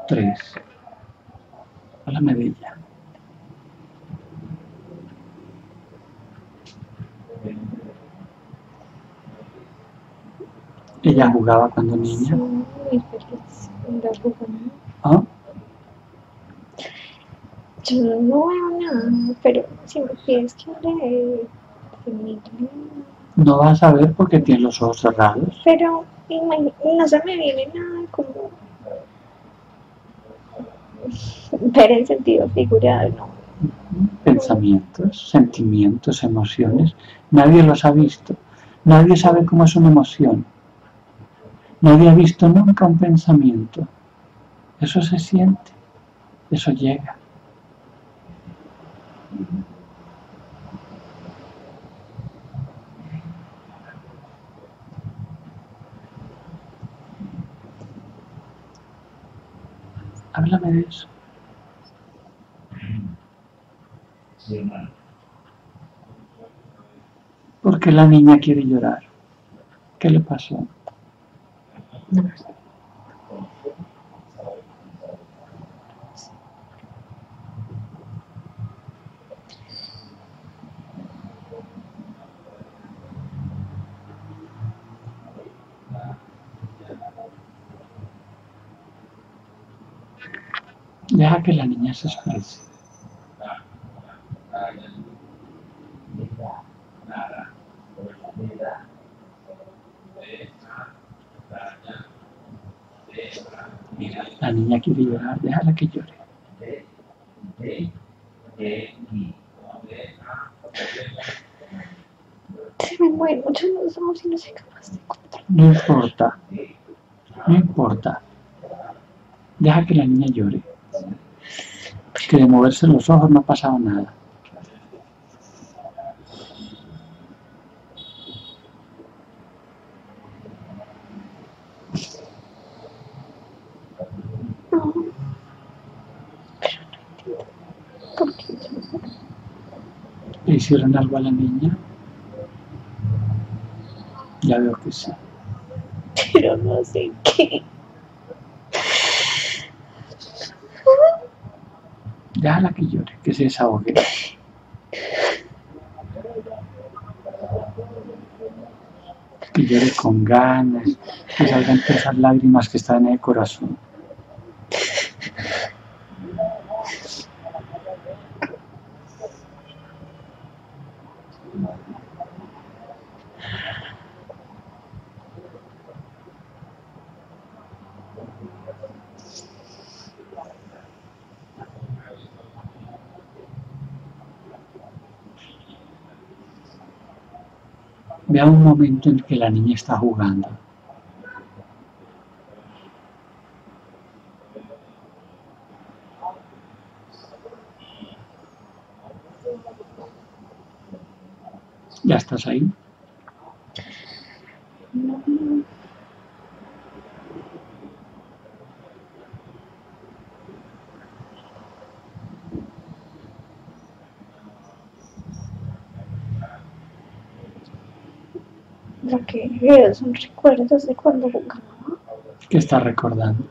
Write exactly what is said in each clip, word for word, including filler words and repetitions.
tres. Háblame de ella. ¿Ella jugaba cuando niña? Sí, muy feliz. Anda jugando. ¿Ah? Yo no veo nada, pero si me pides que hable de mi No vas a ver porque tienes los ojos cerrados. Pero no se me viene nada como ver en sentido figurado, ¿no? Pensamientos, sentimientos, emociones. Nadie los ha visto. Nadie sabe cómo es una emoción. Nadie ha visto nunca un pensamiento. Eso se siente. Eso llega. Háblame de eso. ¿Por qué la niña quiere llorar? ¿Qué le pasó? No sé. Deja que la niña se exprese. Mira, la niña quiere llorar, déjala que llore. Se me mueven mucho los ojos y no soy capaz de encontrar. No importa, no importa. Deja que la niña llore. Que de moverse los ojos no ha pasado nada. No, pero no entiendo por qué llora. ¿Le hicieron algo a la niña? Ya veo que sí. Pero no sé qué. Déjala que llore, que se desahogue. Que llore con ganas, que salgan todas esas lágrimas que están en el corazón. Vea un momento en que la niña está jugando. ¿Ya estás ahí? No. Lo que veo son recuerdos de cuando jugaba. ¿Qué estás recordando?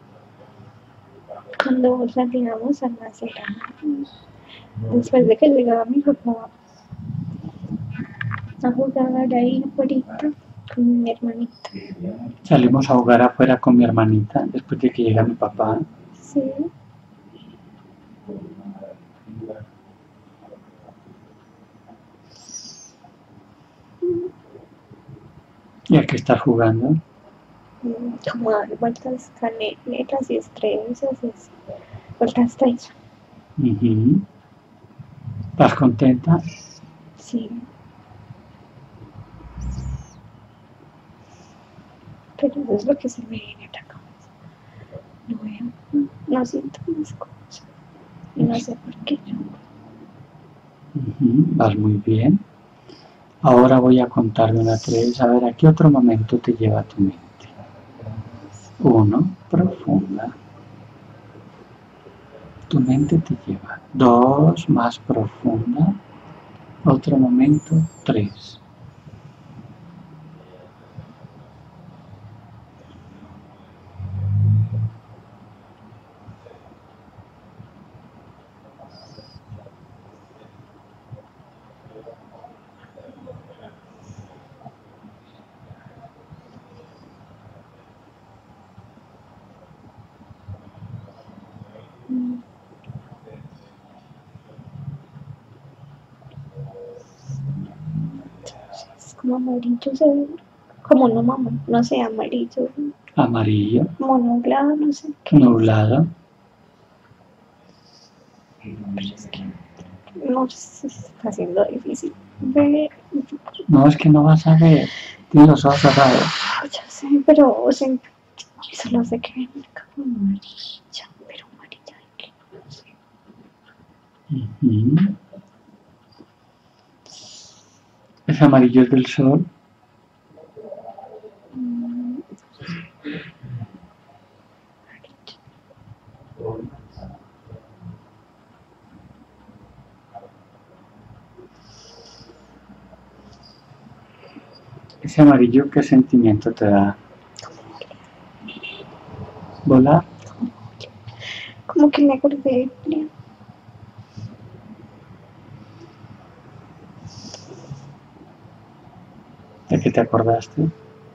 Cuando salíamos a Macerán, después de que llegaba mi papá a jugar ahí afuera con mi hermanita. Salimos a jugar afuera con mi hermanita después de que llega mi papá. Sí. ¿Y a qué estás jugando? Como dar vueltas canetas y estrellas, así, vueltas estrellas. Uh-huh. ¿Estás contenta? Sí. Pero eso es lo que se me viene a la cabeza. No veo, no siento mis cosas. Y no sé por qué yo. Uh-huh. Vas muy bien. Ahora voy a contar de una a tres, a ver a qué otro momento te lleva tu mente. Uno, profunda. Tu mente te lleva. Dos, más profunda. Otro momento, tres. como amarillo, se ve, como no mamá, no sé, amarillo, Amarillo. como nublado, no sé qué. Nublado. Pero es que no se está haciendo difícil ver. No, es que no vas a ver. Tiene los ojos cerrados. Ya sé, pero o sea, solo sé que ven como amarilla, pero amarilla de qué, no sé. Uh-huh. ¿Es amarillo del sol? Mm, Ese amarillo, ¿qué sentimiento te da? ¿Volar? como que me acordé de Julián. ¿De qué te acordaste?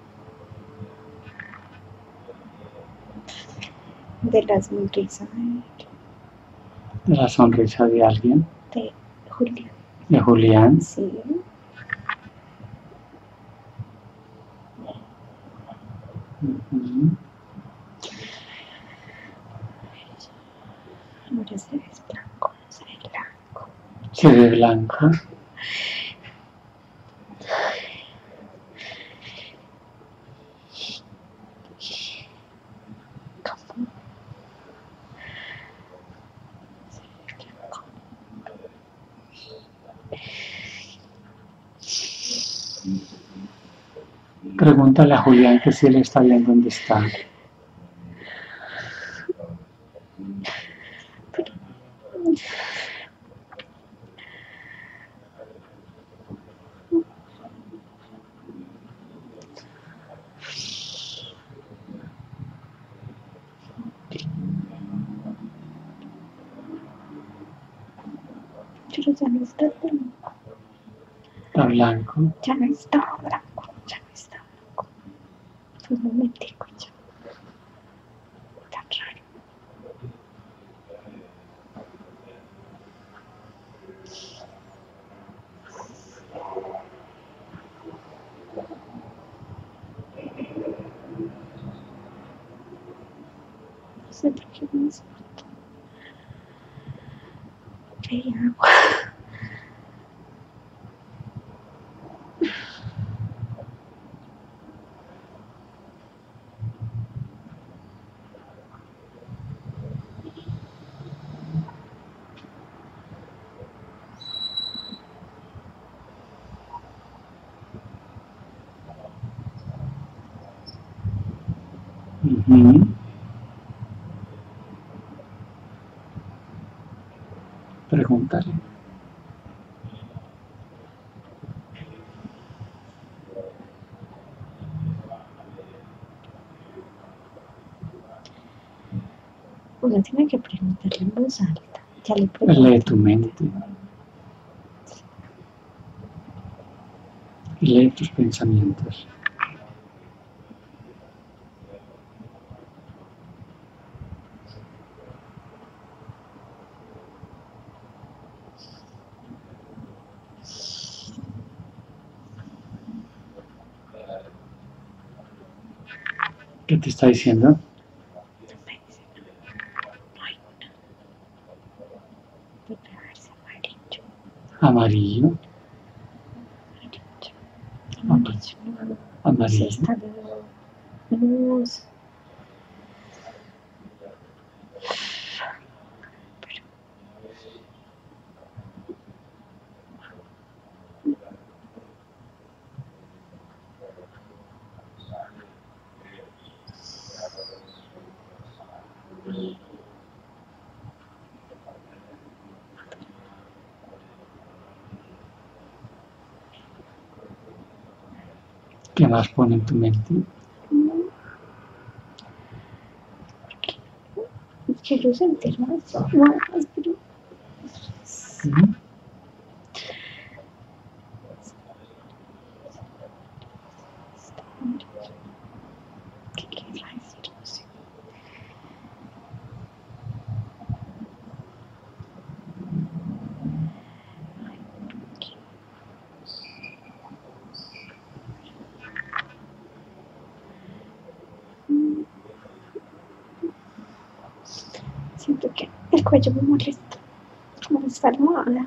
De la sonrisa de, ¿De la sonrisa de alguien? de Julián. ¿De Julián? Sí. Uh-huh. Ahora se ve blanco, se ve blanco. Se ve blanco. ¿Cómo? Se ve blanco. Pregúntale a Julián que si él está bien donde está. Pero, pero ya no está blanco. Está blanco. Ya no está blanco. Ya no está blanco. Un momentico ya. Tan raro. No sé por qué me despertó. Hay agua. Uh-huh. Pregúntale. Uno tiene que preguntarle en voz alta. Ya le Lee pregunté. tu mente. Y lee tus pensamientos. ¿Qué te está diciendo? No me dice nada. No hay una. Debe verse amarillo. Amarillo. Amarillo. Amarillo. No. Amarillo. Sí, está de luz. Pero ¿Qué más pone en tu mente? no. Quiero sentir más. Más, pero. Uh-huh. ¿Qué querrá decir? No sé. Siento que el cuello me molesta, como esta almohada.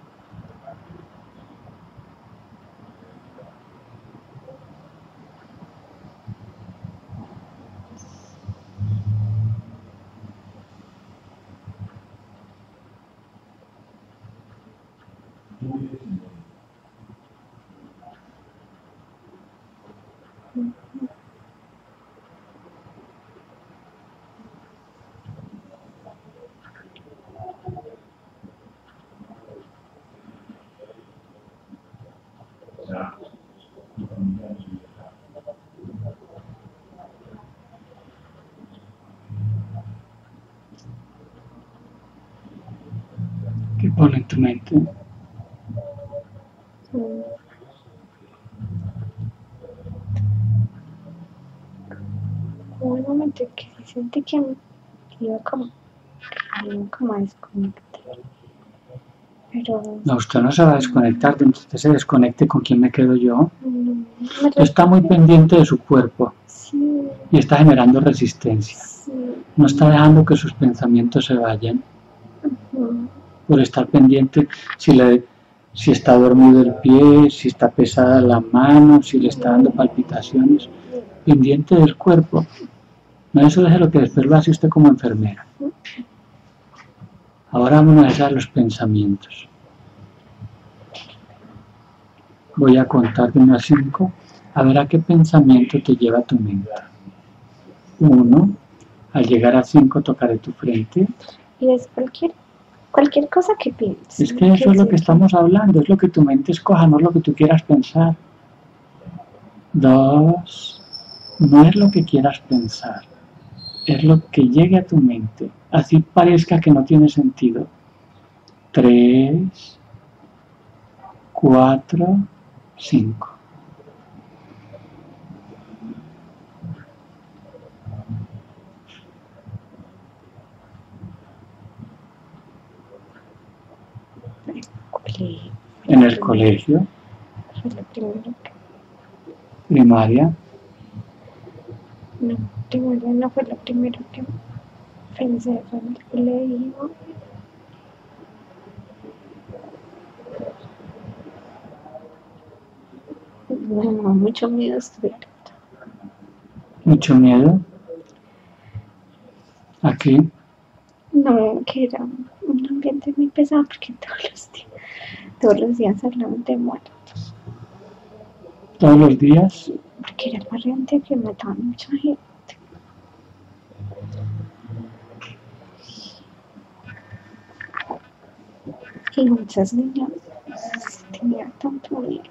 ¿Qué pone en tu mente? Mm. Hubo un momento que sí sentí que me iba como, me iba como a desconectar. Pero No, usted no se va a desconectar, entonces usted se desconecte con quién me quedo yo. mm, me Usted está muy pendiente de su cuerpo Sí, y está generando resistencia. sí. No está dejando que sus pensamientos se vayan Ujú. por estar pendiente si, le, si está dormido el pie, si está pesada la mano, si le está dando palpitaciones. Pendiente del cuerpo. No, eso es lo que después lo hace usted como enfermera. Ahora vamos a dejar los pensamientos. Voy a contar de uno a cinco, a ver a qué pensamiento te lleva tu mente. Uno, al llegar a cinco tocaré tu frente. Y es cualquier, cualquier cosa que pienses. Es que eso es lo que estamos hablando, es lo que tu mente escoja, no es lo que tú quieras pensar. Dos, no es lo que quieras pensar, es lo que llegue a tu mente, así parezca que no tiene sentido. Tres, cuatro, cinco. En el colegio, Fue lo primero que... primaria, No, primaria no fue lo primero que pensé, fue en el colegio. Me daba mucho miedo estudiar. mucho miedo. Aquí, No, que era un ambiente muy pesado porque todos los días, todos los días hablaban de muertos. todos los días, Porque era el barrio antiguo que mataban mucha gente. Y muchas niñas tenían tanto miedo.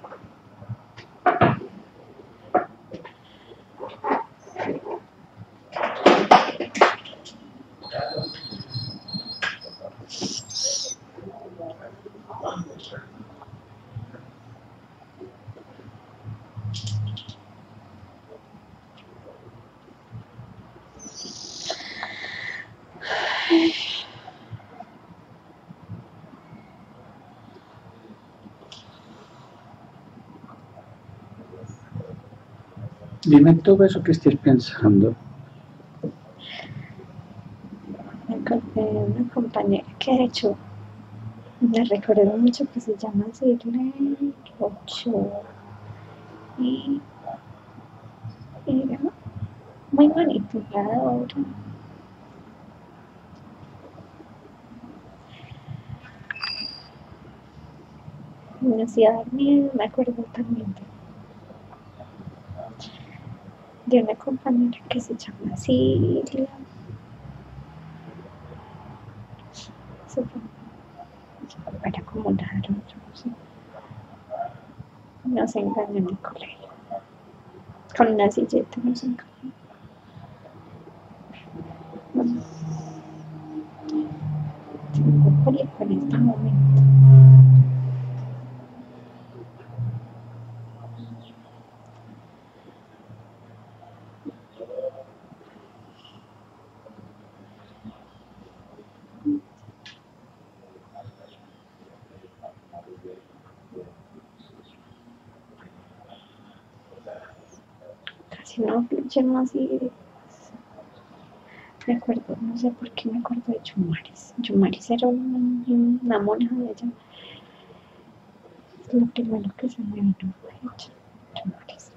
dime todo eso que estés pensando. Una compañera que de hecho me recuerdo mucho que se llama Cirle Ochoa y era muy manipuladora. Me hacía dar miedo, me acuerdo también de, de una compañera que se llama Silvia. Era como raro, no sé. Nos engañó en el colegio. Con una silleta nos engañó. Tengo pánico en este momento. Casi no fluye más y recuerdo, no sé por qué me acuerdo de Yumaris. Yumaris era una, una monja de allá. Es lo primero que se me vino a la Yumaris.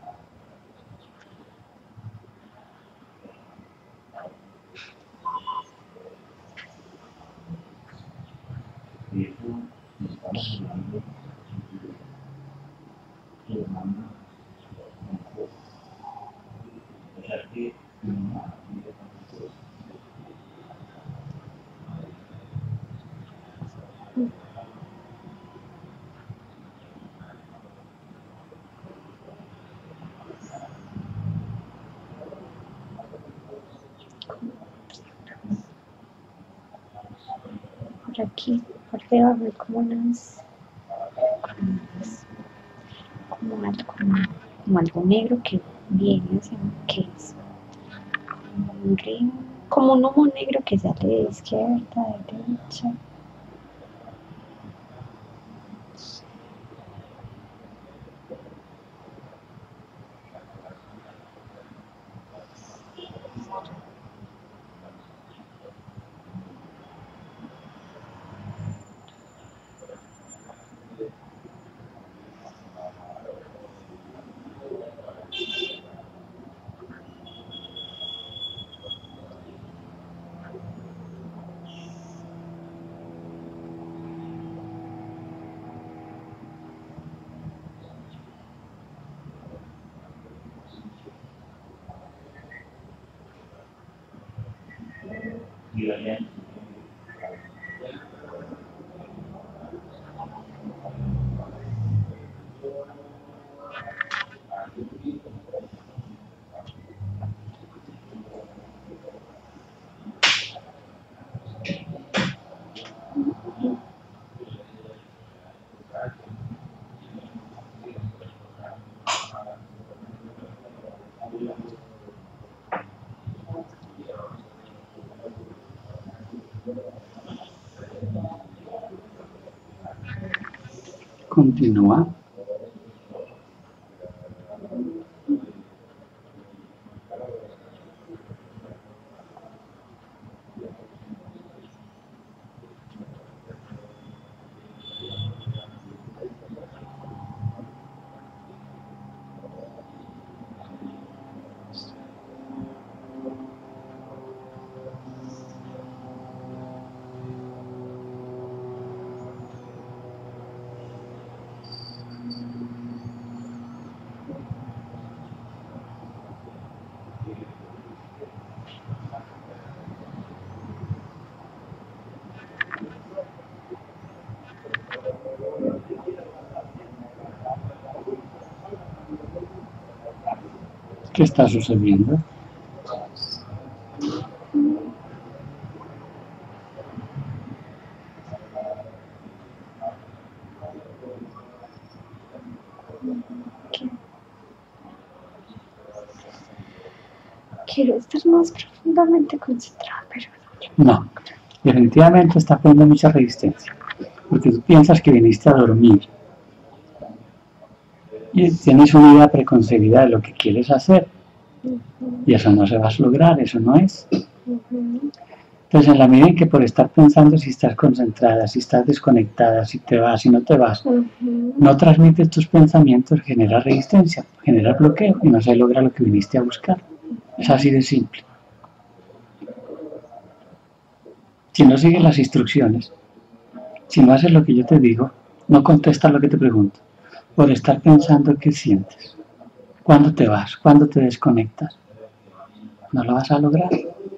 Por aquí, por debajo hay como unas, como algo, como algo negro que viene hacia, ¿qué es? Como un río, como un humo negro que sale de izquierda, de derecha. Continúa. ¿Qué está sucediendo? Quiero estar más profundamente concentrada, pero no. No, definitivamente está poniendo mucha resistencia, porque tú piensas que viniste a dormir y tienes una idea preconcebida de lo que quieres hacer, y eso no se va a lograr, eso no es. Entonces, en la medida en que por estar pensando si estás concentrada, si estás desconectada, si te vas, si no te vas, no transmites tus pensamientos, genera resistencia, genera bloqueo y no se logra lo que viniste a buscar. Es así de simple. Si no sigues las instrucciones, si no haces lo que yo te digo, no contestas lo que te pregunto, por estar pensando qué sientes, cuándo te vas, cuándo te desconectas, no lo vas a lograr.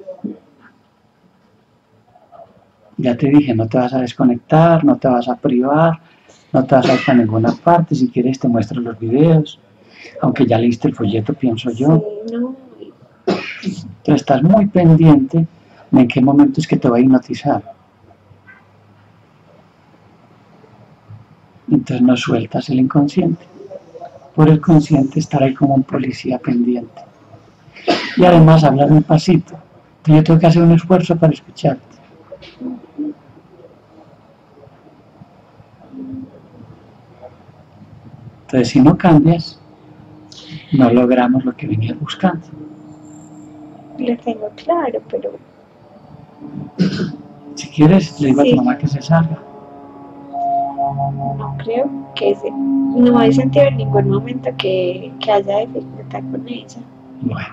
Ya te dije, no te vas a desconectar, no te vas a privar, no te vas a ir para ninguna parte, si quieres te muestro los videos, aunque ya leíste el folleto, pienso yo. Sí, no. Entonces estás muy pendiente de en qué momento es que te va a hipnotizar. Entonces no sueltas el inconsciente. Por el consciente estar ahí como un policía pendiente. Y además hablar un pasito. Entonces yo tengo que hacer un esfuerzo para escucharte. Entonces si no cambias, no logramos lo que venías buscando. lo tengo claro, pero Si quieres, le digo Sí. a tu mamá que se salga. no creo que se, no he sentido en ningún momento que, que haya dificultad con ella. Bueno.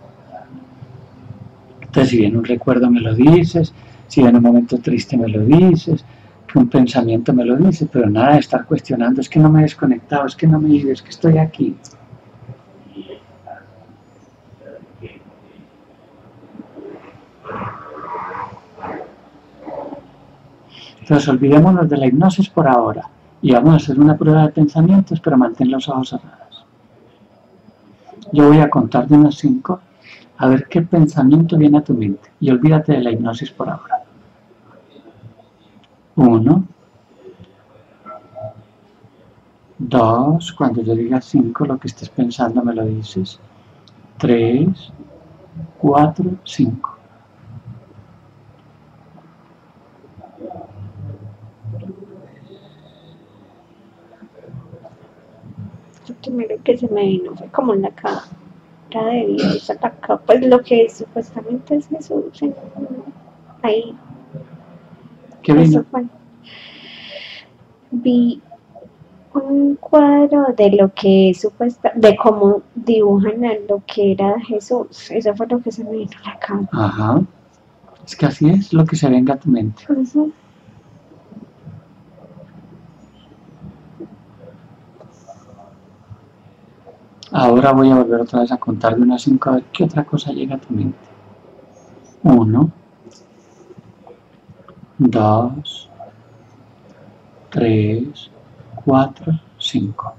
Entonces, si viene un recuerdo me lo dices, si viene un momento triste me lo dices, que un pensamiento me lo dices, pero nada de estar cuestionando, es que no me he desconectado, es que no me he ido, es que estoy aquí. Entonces, olvidémonos de la hipnosis por ahora y vamos a hacer una prueba de pensamientos, pero mantén los ojos cerrados. Yo voy a contar de unos cinco a ver qué pensamiento viene a tu mente y olvídate de la hipnosis por ahora. Uno, dos, cuando yo diga cinco, lo que estés pensando me lo dices. Tres, cuatro, cinco. Lo primero que se me vino fue como la cara de Dios acá, pues lo que supuestamente es Jesús, ¿eh? Ahí, ¿Qué eso vino? fue. Vi un cuadro de lo que supuesta, de cómo dibujan a lo que era Jesús. Eso fue lo que se me vino a la cara. Ajá. Es que así es lo que se venga a tu mente. Ujú. Ahora voy a volver otra vez a contar de unas cinco a ver qué otra cosa llega a tu mente. Uno, dos, tres, cuatro, cinco.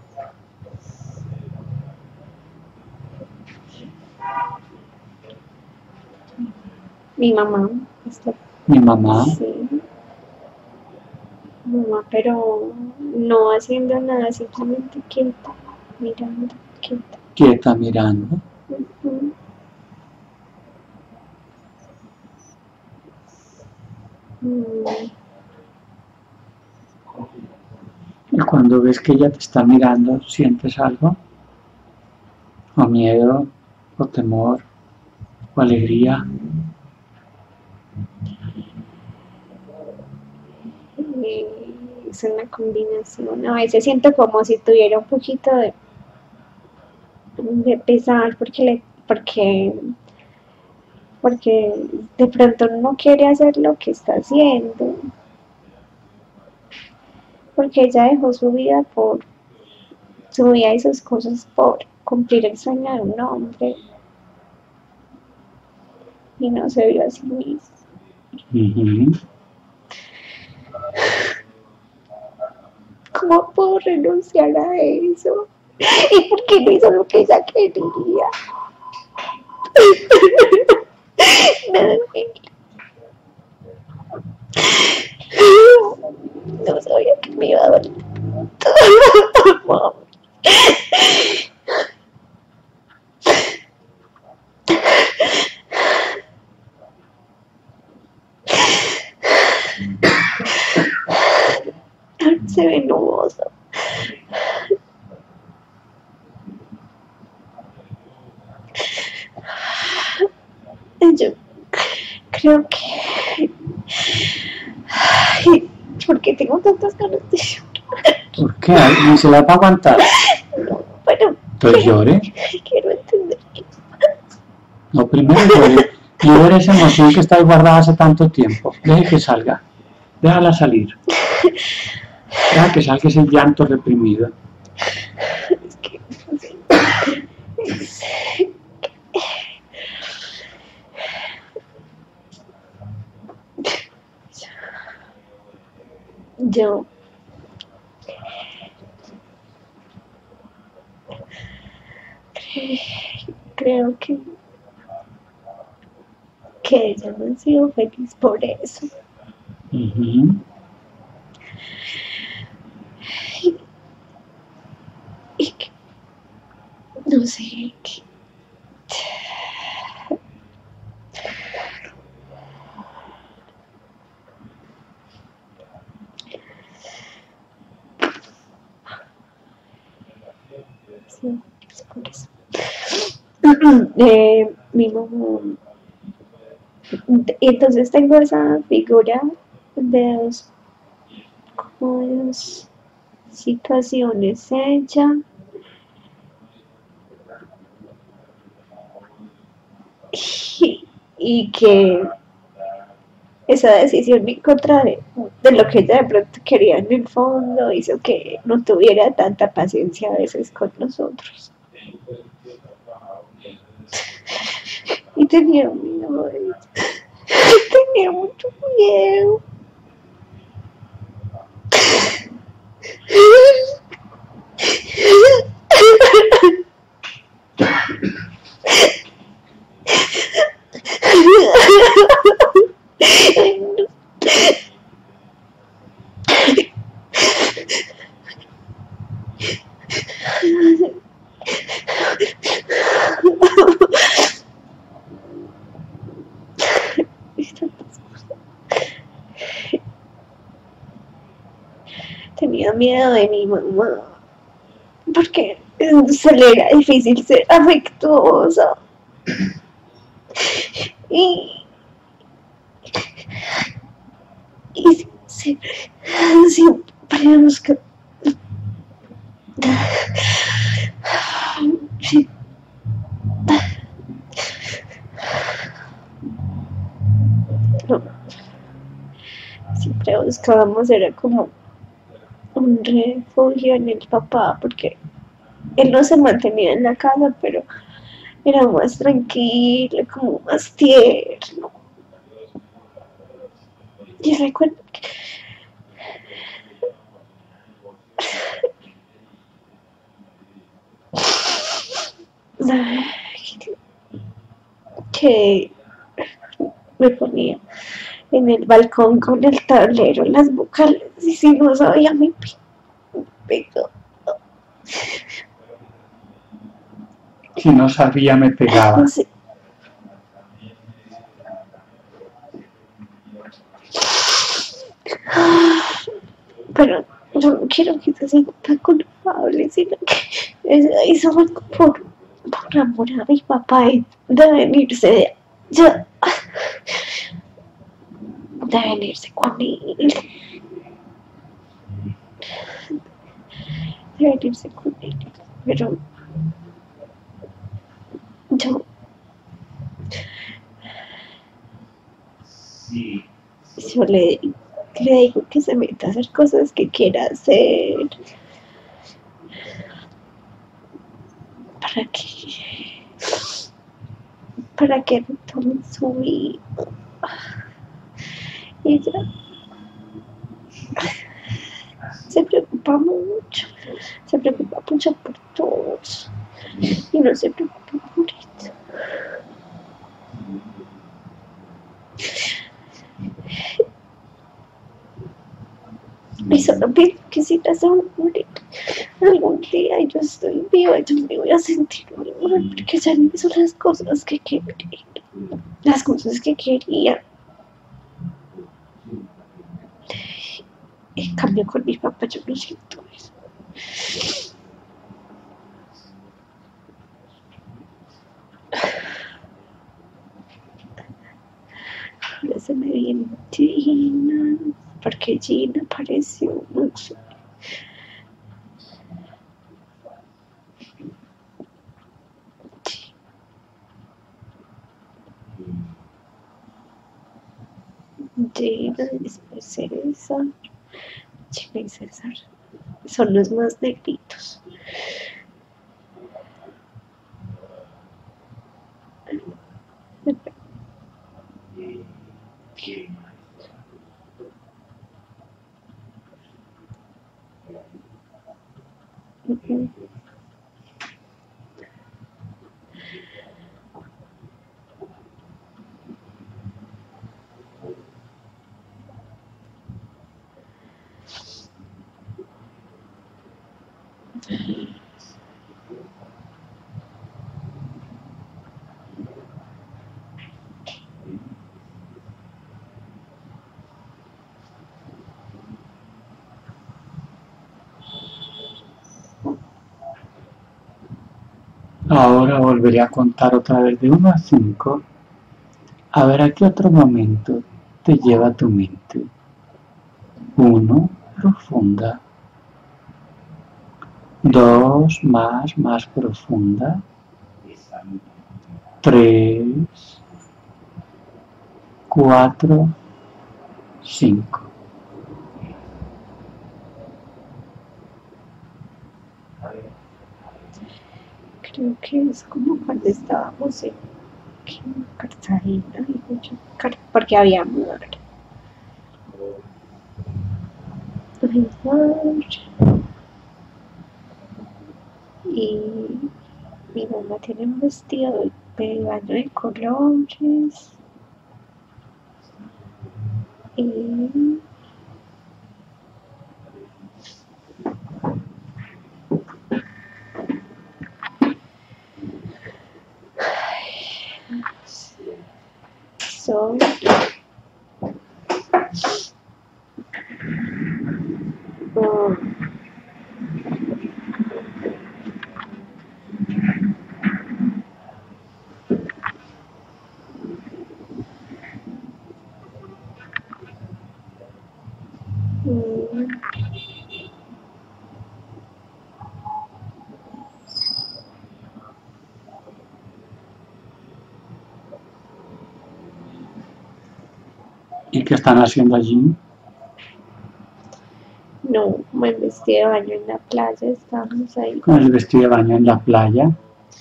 Mi mamá, este, Mi mamá, sí, mamá, pero no haciendo nada, simplemente quieta, mirando, quieta. quieta mirando. Ujú. Mm, Y cuando ves que ella te está mirando, ¿sientes algo? O miedo, o temor, o alegría. eh, es una combinación. A veces siento como si tuviera un poquito de, de pesar porque le, porque porque de pronto no quiere hacer lo que está haciendo, porque ella dejó su vida por su vida y sus cosas por cumplir el sueño de un hombre y no se vio a sí misma. Uh-huh. ¿Cómo puedo renunciar a eso? ¿Y por qué no hizo lo que ella quería? No sabía que me iba a doler. Mami. Se ve nuboso. Yo creo que... Ay, ¿por qué tengo tantas ganas de llorar? ¿Por qué? ¿No se la va a aguantar? No, pero... Entonces llore. Quiero entender que... No, primero llore. Libere esa emoción que está guardada hace tanto tiempo. Deje que salga. Déjala salir. Deja que salga ese llanto reprimido. Es que... Es... Yo... Creo que... que ella no ha sido feliz por eso. Uh-huh. Y que... No sé, que... Sí, es por eso. Eh, mi mamá Entonces tengo esa figura de dos, como dos situaciones hechas y, y que esa decisión en contra de, de lo que ella de pronto quería en el fondo hizo que no tuviera tanta paciencia a veces con nosotros. Y tenía miedo, tenía mucho miedo. Tenía miedo de mi mamá, porque se le era difícil ser afectuosa. Y, y siempre, siempre busca. No. Siempre buscábamos, era como un refugio en el papá, porque él no se mantenía en la casa, pero era más tranquilo, como más tierno. Y recuerdo que que me ponía en el balcón con el tablero, las vocales, y si no sabía me pegaba. Si no sabía me pegaba. Sí. Pero yo no quiero que se sienta culpable, sino que eso fue por, por amor a mi papá y de venirse de allá, de venirse con él, de venirse con él, pero yo yo le, le digo que se meta a hacer cosas que quiera hacer, para que para que retome su vida. Y ella se preocupa mucho, se preocupa mucho por todos y no se preocupa por esto. Y solo pienso que si las voy a morir algún día y yo estoy viva, yo me voy a sentir muy mal porque ya no hizo las cosas que quería, las cosas que quería. En cambio con mi papá yo no siento eso. Ahora se me viene Gina, porque Gina apareció mucho. Gina, después César. Gina y César son los más negritos. Uh-huh. Ahora volveré a contar otra vez de uno a cinco A ver a qué otro momento te lleva tu mente. Uno, profunda. Dos, más, más profunda. Tres, cuatro, cinco. Creo que es como cuando estábamos en Cartagena, digo yo, porque había mar. Hay mar. Y mi mamá tiene un vestido de baño de colores. Y son oh, mm, ¿Y qué están haciendo allí? no, me vestí de baño en la playa, estábamos ahí. Con el vestido de baño en la playa.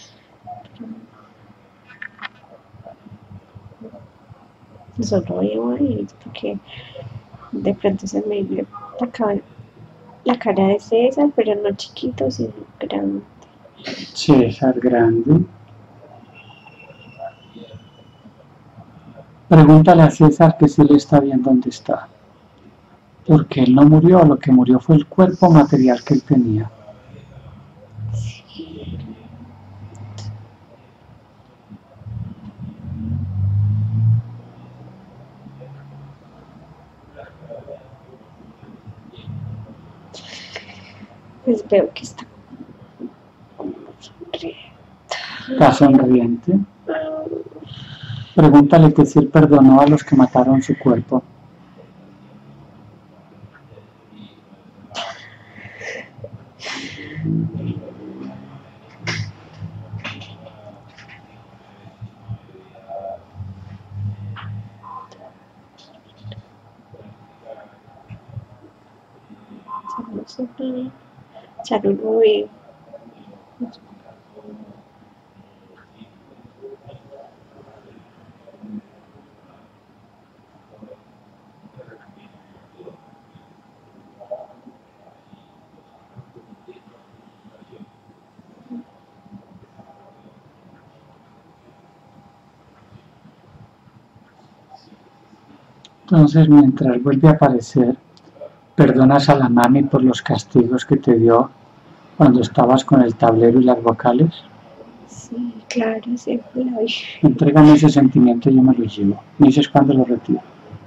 Solo iba a ir porque de pronto se me vio la, ca- la cara de César, pero no chiquito, sino grande. César grande. Pregúntale a César que si le está bien dónde está. Porque él no murió, lo que murió fue el cuerpo material que él tenía. Pues veo que está Está sonriente. Pregúntale que si él perdonó a los que mataron su cuerpo. ya no lo veo. Entonces, mientras vuelve a aparecer, perdonas a la mami por los castigos que te dio cuando estabas con el tablero y las vocales. Sí, claro, siempre la vi. Entrégame ese sentimiento y yo me lo llevo. Me dices cuándo lo retiro.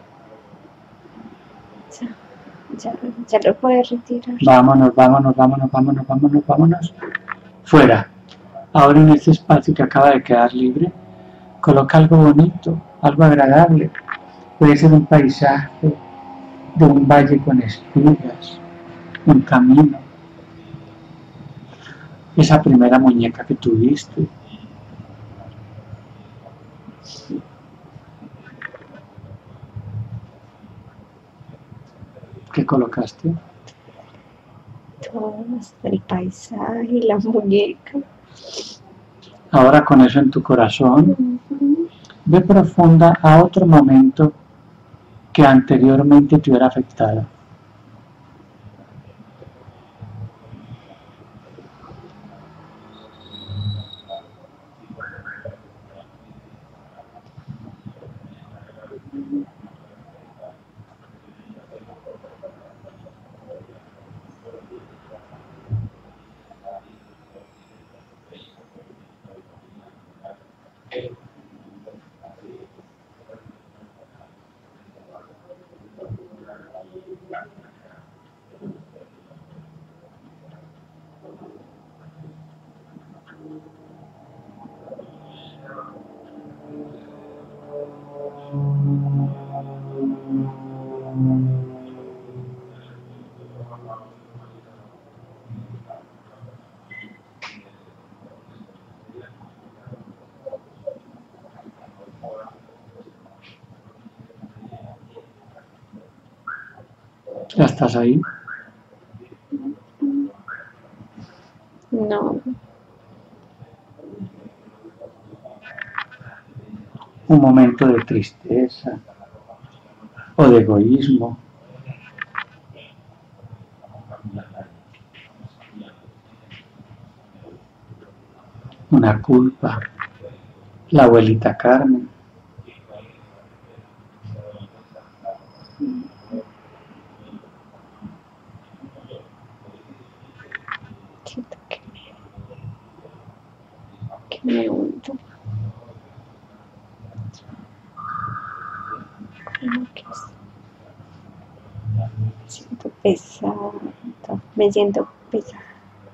Ya, ya lo puedes retirar. Vámonos, vámonos, vámonos, vámonos, vámonos, vámonos. Fuera. Ahora en este espacio que acaba de quedar libre, coloca algo bonito, algo agradable. Puede ser un paisaje de un valle con espigas, un camino. Esa primera muñeca que tuviste. ¿Qué colocaste? Todo, el paisaje, la muñeca. Ahora con eso en tu corazón, Uh-huh. ve profunda a otro momento que anteriormente te hubiera afectado. ¿Ya estás ahí? No. Un momento de tristeza o de egoísmo. Una culpa. La abuelita Carmen. Siento que me, que me hundo. Como que siento pesado. Me siento pesado.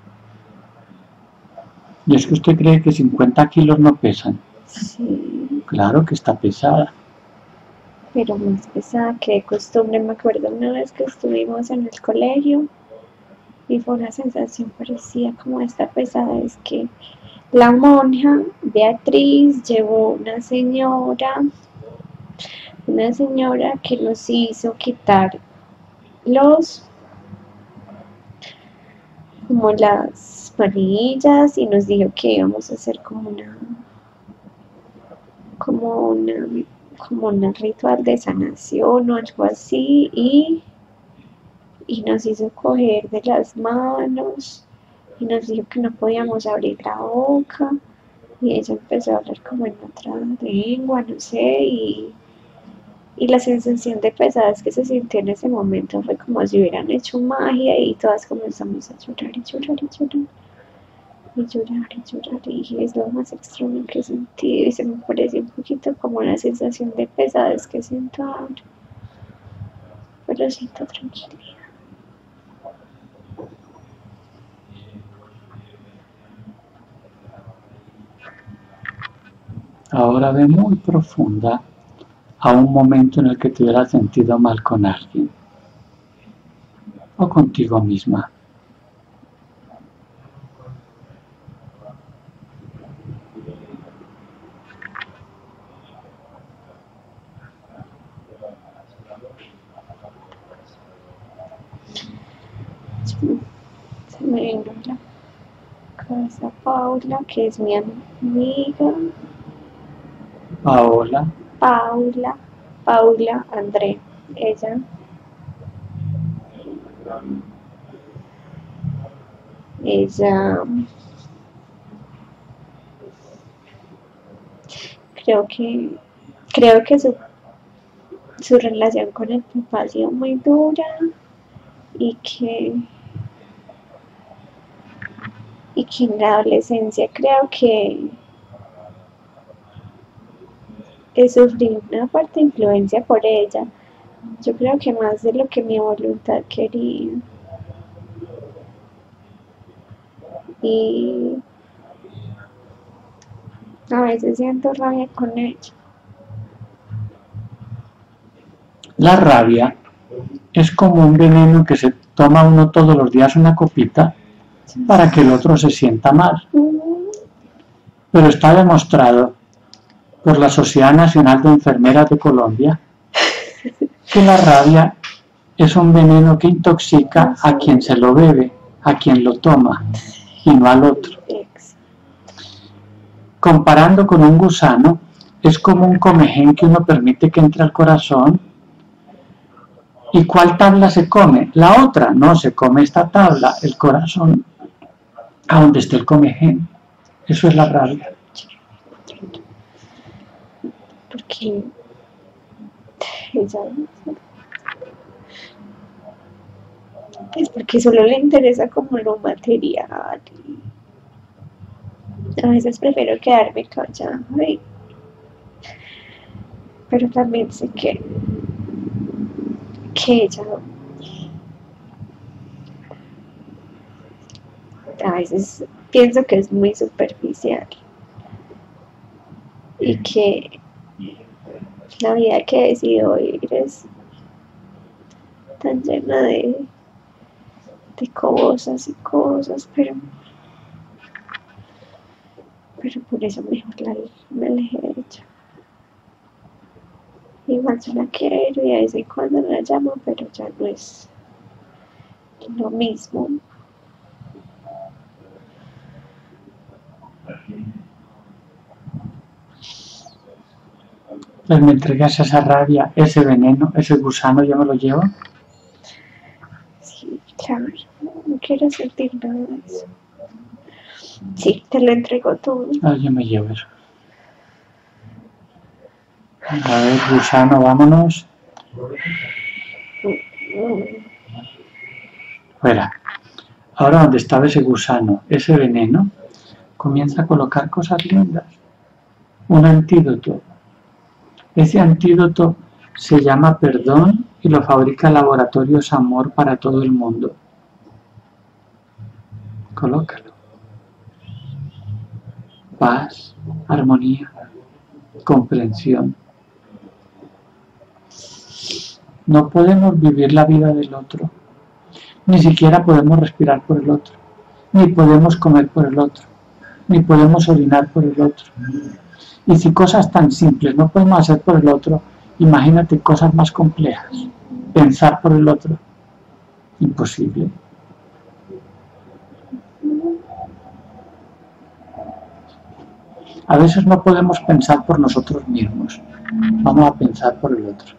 ¿Y es que usted cree que cincuenta kilos no pesan? Sí. Claro que está pesada. Pero más pesada que de costumbre. Me acuerdo una vez que estuvimos en el colegio y fue una sensación parecida como esta pesada. Es que la monja Beatriz llevó una señora, una señora que nos hizo quitar los, como las manillas, y nos dijo que íbamos a hacer como una, como una, como un ritual de sanación o algo así, y, y nos hizo coger de las manos y nos dijo que no podíamos abrir la boca. Y ella empezó a hablar como en otra lengua, no sé, y, y la sensación de pesadez que se sintió en ese momento fue como si hubieran hecho magia, y todas comenzamos a llorar y llorar y llorar y llorar y llorar, y es lo más extraño que he sentido, y se me parece un poquito como la sensación de pesadez que siento ahora, pero siento tranquilidad. Ahora ve muy profunda a un momento en el que te hubieras sentido mal con alguien o contigo misma. Se me vino a la cabeza Paula, que es mi amiga. Paola. Paula, Paula André, ella, ella, creo que, creo que su, su relación con el papá ha sido muy dura, y que, y que en la adolescencia creo que he sufrido una fuerte influencia por ella. Yo creo que más de lo que mi voluntad quería. Y a veces siento rabia con ella. La rabia es como un veneno que se toma uno todos los días una copita para que el otro se sienta mal. Pero está demostrado por la Sociedad Nacional de Enfermeras de Colombia que la rabia es un veneno que intoxica a quien se lo bebe, a quien lo toma, y no al otro. Comparando con un gusano, es como un comején que uno permite que entre al corazón. ¿Y cuál tabla se come? La otra. No, se come esta tabla, el corazón, a donde esté el comején. Eso es la rabia. Porque ella es porque solo le interesa como lo material. A veces prefiero quedarme callada, ¿sí? Pero también sé que que ella a veces pienso que es muy superficial, y que la vida que he decidido vivir es tan llena de, de cosas y cosas, pero pero por eso mejor la, me alejé de ella. Igual yo la quiero y a veces cuando la llamo, pero ya no es lo mismo. Pues me entregas esa rabia, ese veneno, ese gusano, yo me lo llevo. Sí, claro, no quiero sentir nada de eso. Sí, te lo entrego todo. Ah, yo me llevo eso. A ver, gusano, vámonos. Fuera. Ahora donde estaba ese gusano, ese veneno, comienza a colocar cosas lindas. Un antídoto. Ese antídoto se llama perdón y lo fabrica Laboratorios Amor para todo el mundo. Colócalo. Paz, armonía, comprensión. No podemos vivir la vida del otro. Ni siquiera podemos respirar por el otro. Ni podemos comer por el otro. Ni podemos orinar por el otro. Y si cosas tan simples no podemos hacer por el otro, imagínate cosas más complejas. Pensar por el otro. Imposible. A veces no podemos pensar por nosotros mismos. Vamos a pensar por el otro.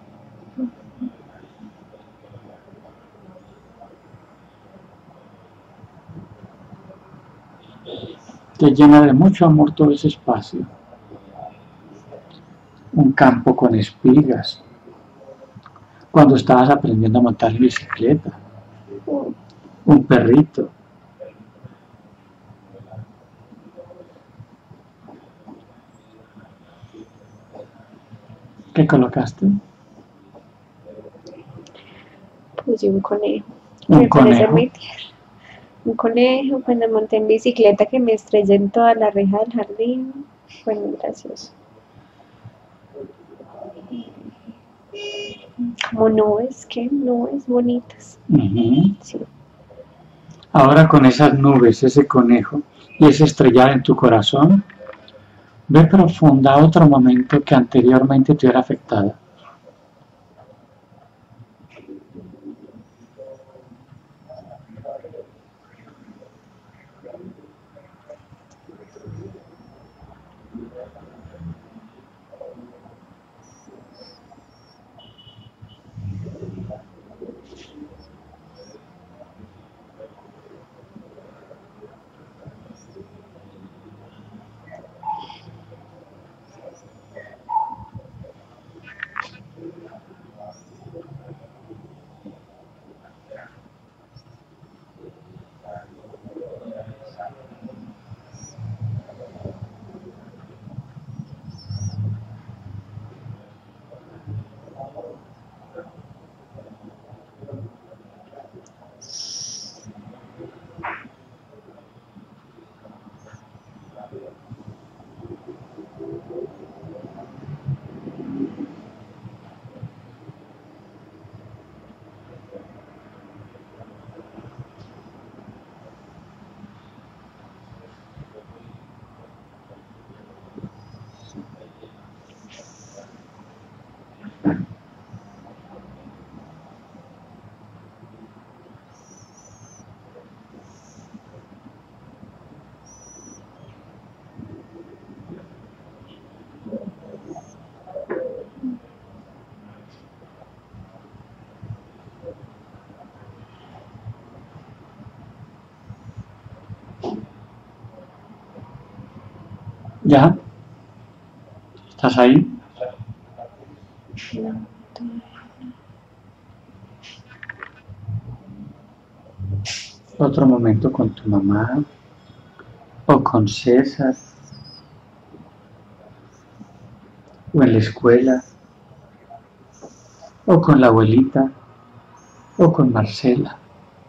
Te llena de mucho amor todo ese espacio. Un campo con espigas. Cuando estabas aprendiendo a montar en bicicleta. Un perrito. ¿Qué colocaste? Pues un conejo. Un Me parece conejo. muy tierno. Un conejo, cuando monté en bicicleta que me estrellé en toda la reja del jardín. Fue muy gracioso. Como nubes, ¿qué? Nubes bonitas. Uh-huh. Sí. Ahora con esas nubes, ese conejo y ese estrellar en tu corazón, ve profunda a otro momento que anteriormente te hubiera afectado. ¿Ya? ¿Estás ahí? Otro momento con tu mamá o con César o en la escuela o con la abuelita o con Marcela.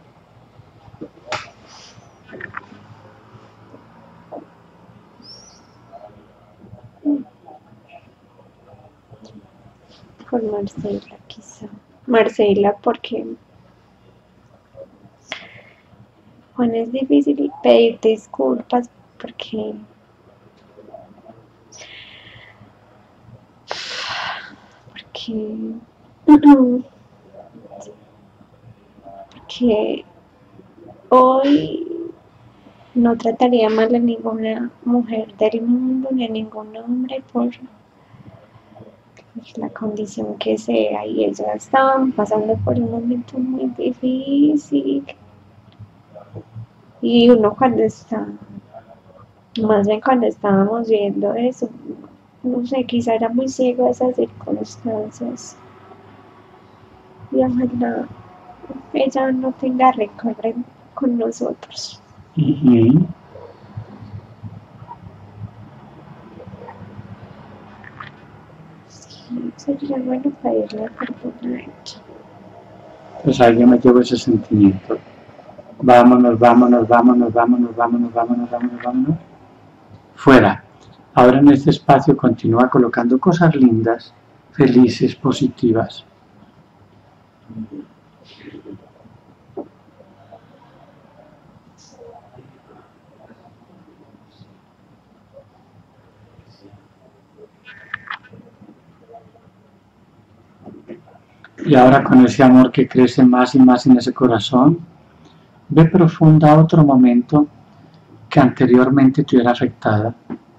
Con Marcela, quizá. Marcela, porque Juan, es difícil pedirte disculpas porque porque porque hoy no trataría mal a ninguna mujer del mundo ni a ningún hombre por la condición que sea, y ellas estaban pasando por un momento muy difícil, y uno cuando está, más bien cuando estábamos viendo eso, no sé, quizá era muy ciego a esas circunstancias, y ojalá ella no tenga rencor con nosotros. Uh-huh. Sí, sería bueno pedirle perdón a ella. Pues ahí yo me llevo ese sentimiento. Vámonos, vámonos, vámonos, vámonos, vámonos, vámonos, vámonos, vámonos. Fuera. Ahora en este espacio continúa colocando cosas lindas, felices, positivas. Y ahora con ese amor que crece más y más en ese corazón, ve profunda a otro momento que anteriormente te hubiera afectado.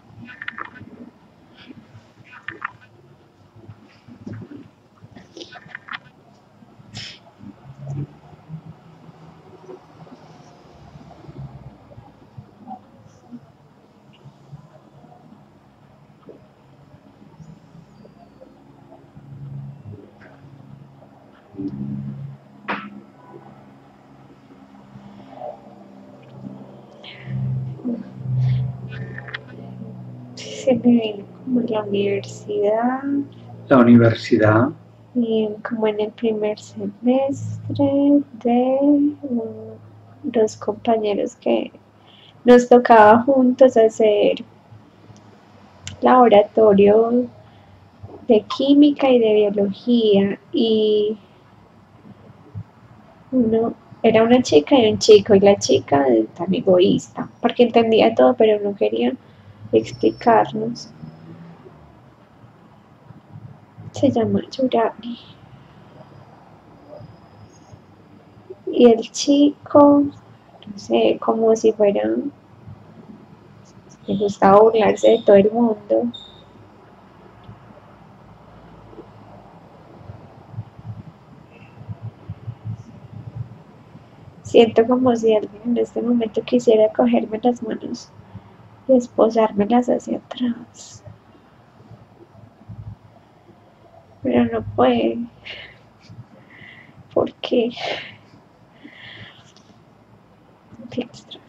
Se me vino como la universidad. La universidad. Y como en el primer semestre de um, dos compañeros que nos tocaba juntos hacer laboratorio de química y de biología, y uno era una chica y un chico, y la chica tan egoísta porque entendía todo pero no quería explicarnos. Se llama Yuragi. Y el chico, no sé, como si fuera, le gustaba burlarse de todo el mundo. Siento como si alguien en este momento quisiera cogerme las manos y esposármelas hacia atrás. Pero no puede. ¿Por qué? Qué extraño.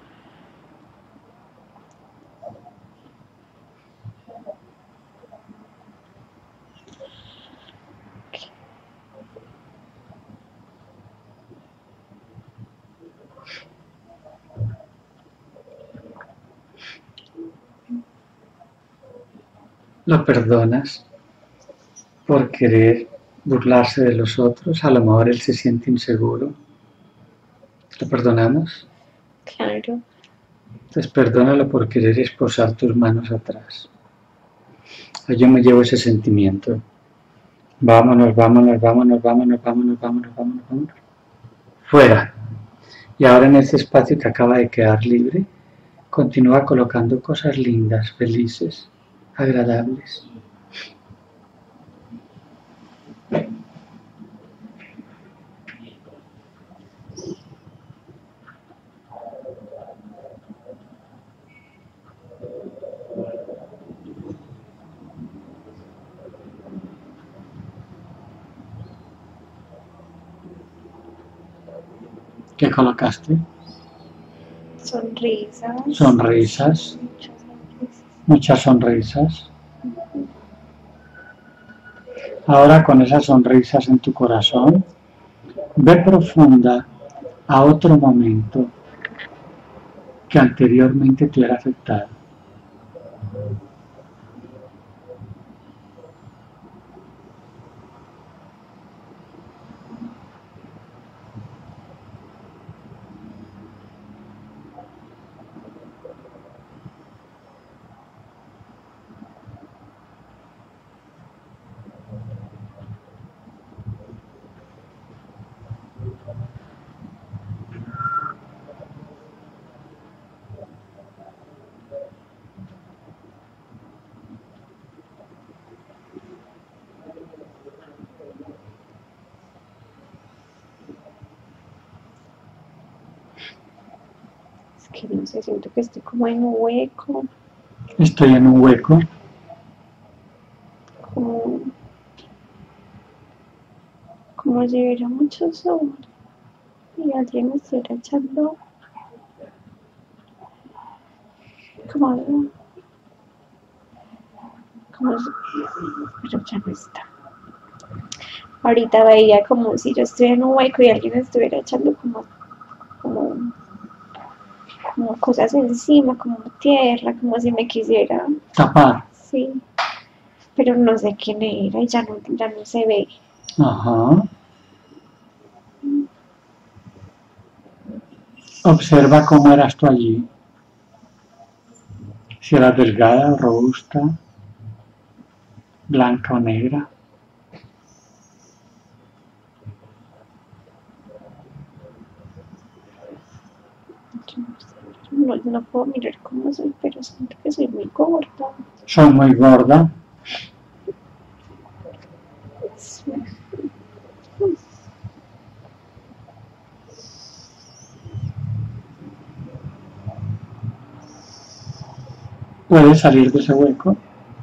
Lo perdonas por querer burlarse de los otros. A lo mejor él se siente inseguro. ¿Lo perdonamos? Claro. Entonces perdónalo por querer esposar tus manos atrás. Yo me llevo ese sentimiento. Vámonos, vámonos, vámonos, vámonos, vámonos, vámonos, vámonos, vámonos. Fuera. Y ahora en este espacio que acaba de quedar libre, continúa colocando cosas lindas, felices, agradables. ¿Qué colocaste? Sonrisas. Sonrisas. Muchas sonrisas. Ahora con esas sonrisas en tu corazón, ve profunda a otro momento que anteriormente te hubiera afectado. que no sé, siento que estoy como en un hueco, Estoy en un hueco. como, como si hubiera mucho sol y alguien me estuviera echando como, como si, pero ya no está. Ahorita veía como si yo estuviera en un hueco y alguien estuviera echando como, como, como cosas encima, como tierra, como si me quisiera, Tapar. sí, pero no sé quién era y ya no, ya no se ve. Ajá. Observa cómo eras tú allí. Si eras delgada, robusta, blanca o negra. No, no puedo mirar cómo soy, pero siento que soy muy gorda. Soy muy gorda. Sí. ¿Puedes salir de ese hueco?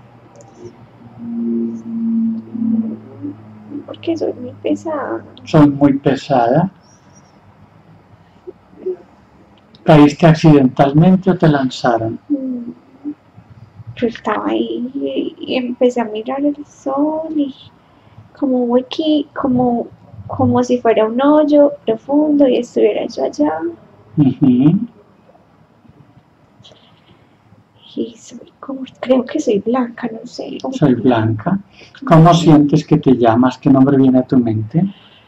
Porque soy muy pesada. Soy muy pesada. ¿Caíste accidentalmente o te lanzaron? Yo estaba ahí y, y empecé a mirar el sol y como un huequi, como, como si fuera un hoyo profundo y estuviera yo allá. Uh-huh. Y soy como, creo que soy blanca, no sé. Soy blanca. ¿Cómo sientes que te llamas? ¿Qué nombre viene a tu mente?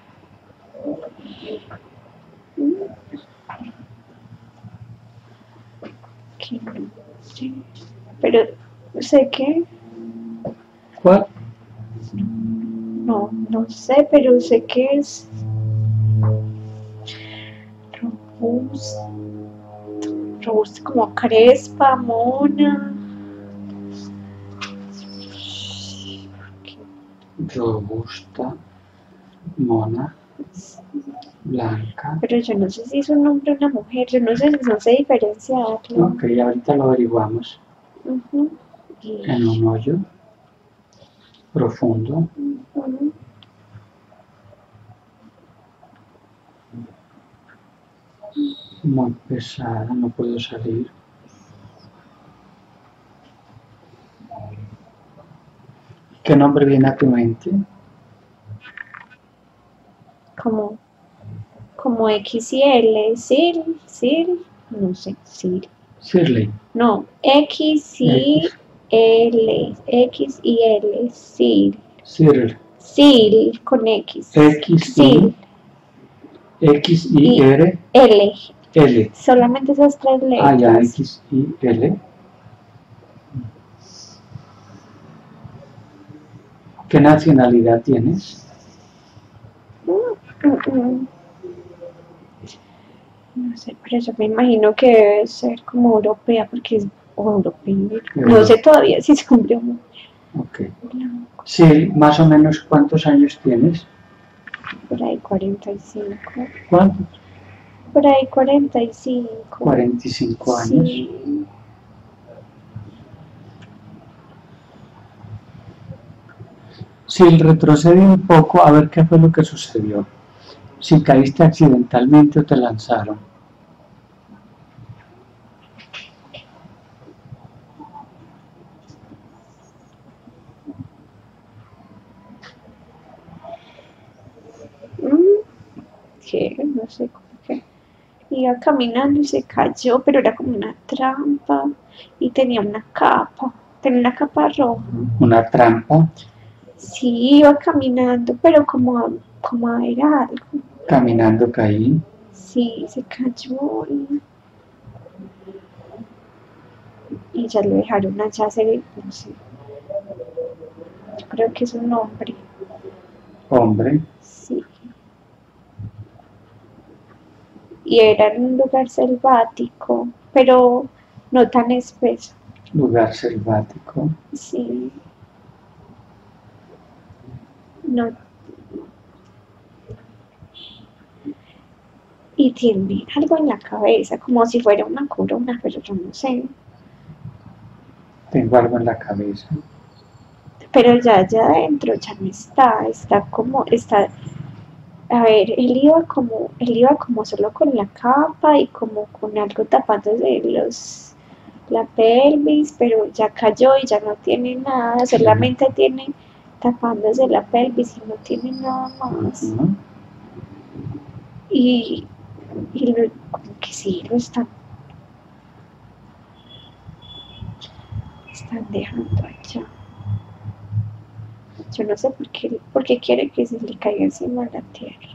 Que no sé. Pero sé que, ¿Cuál? no, no sé, pero sé que es robusta, robusta como crespa, mona. Robusta, mona, blanca. Pero yo no sé si es un hombre o una mujer, yo no sé, no sé diferenciarlo. Ok, ahorita lo averiguamos. Uh-huh. Y, En un hoyo profundo. uh-huh. Muy pesada, no puedo salir. ¿Qué nombre viene a tu mente? Como, como X y L, Sil, Sil, no sé, Sil. Shirley. No, X y L, X y L, Sil. Cyril. Sil con X. X, Sil. X, I, R, L. L. Solamente esas tres letras. Ah, ya, X, I, L. ¿Qué nacionalidad tienes? Mm, mm, mm. No sé, pero yo me imagino que debe ser como europea, porque es o europea. No sé todavía si es hombre o mujer. Ok. Sí, más o menos, ¿cuántos años tienes? Por ahí cuarenta y cinco. ¿Cuántos? Por ahí cuarenta y cinco. cuarenta y cinco años. Sí. Si retrocede un poco, a ver qué fue lo que sucedió. Si caíste accidentalmente o te lanzaron. Mm, ¿Qué? No sé cómo que. Iba caminando y se cayó, pero era como una trampa y tenía una capa. Tenía una capa roja. Una trampa. Sí, iba caminando, pero como, como a ver algo. Caminando caí. Sí, se cayó y, y ya lo dejaron allá, se ve, no sé. Yo creo que es un hombre. Hombre. Sí. Y era en un lugar selvático, pero no tan espeso. Lugar selvático. Sí. No. y tiene algo en la cabeza, como si fuera una corona, pero yo no sé. Tengo algo en la cabeza. Pero ya allá adentro ya no está, está como, está, a ver, él iba como, él iba como solo con la capa y como con algo tapándose los, la pelvis, pero ya cayó y ya no tiene nada, Sí. solamente tiene tapándose la pelvis y no tiene nada más. Uh-huh. Y, y lo, como que sí, lo están, están dejando allá. Yo no sé por qué, por qué quiere que se le caiga encima la tierra.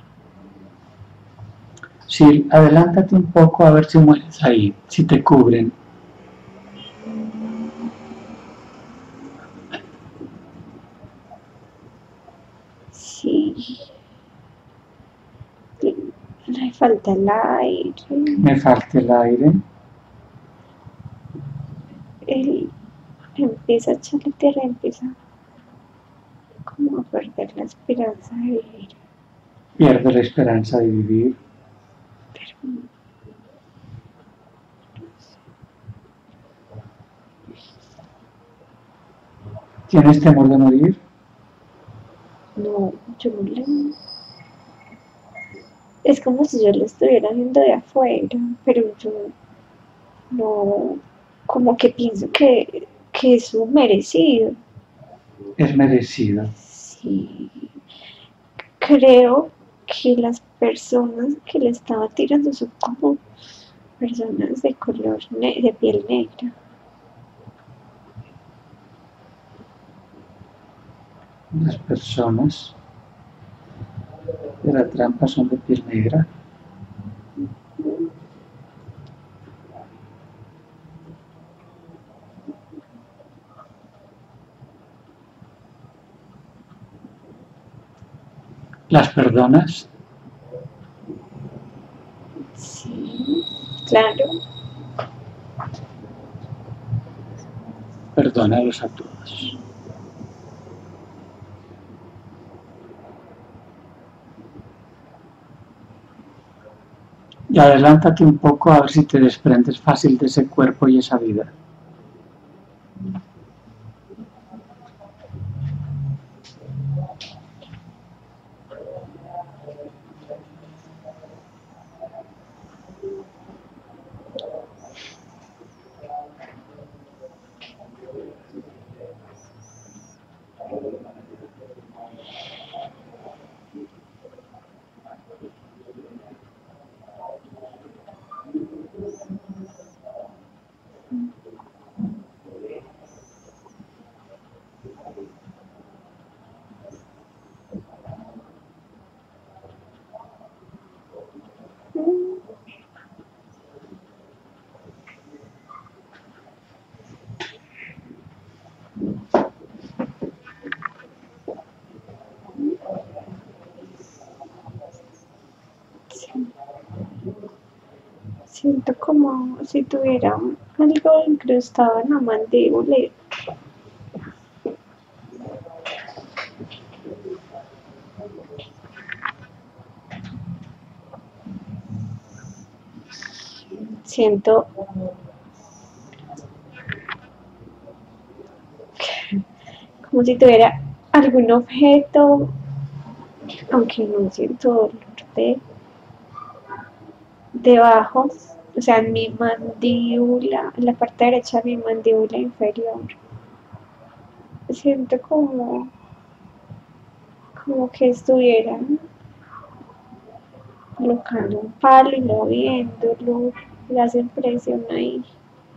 Sí, adelántate un poco a ver si mueres ahí, si te cubren. Sí. Le falta el aire. Me falta el aire. Él empieza a echarle tierra, empieza como a perder la esperanza de vivir. Pierde la esperanza de vivir. Pero ¿Tienes temor de morir? no, yo no le... Es como si yo lo estuviera viendo de afuera, pero yo no, como que pienso que, que es su merecido. Es merecido. Sí, creo que las personas que le estaba tirando son como personas de color, ne de piel negra. Las personas de la trampa son de piel negra. ¿Las perdonas? Sí, claro. Perdónalos a todos. Y adelántate un poco a ver si te desprendes fácil de ese cuerpo y esa vida. Siento como si tuviera algo incrustado en la mandíbula. Siento como si tuviera algún objeto, aunque no siento dolor de, debajo, o sea, en mi mandíbula, en la parte derecha de mi mandíbula inferior. Siento como, como que estuviera colocando un palo y moviéndolo, le hacen presión ahí.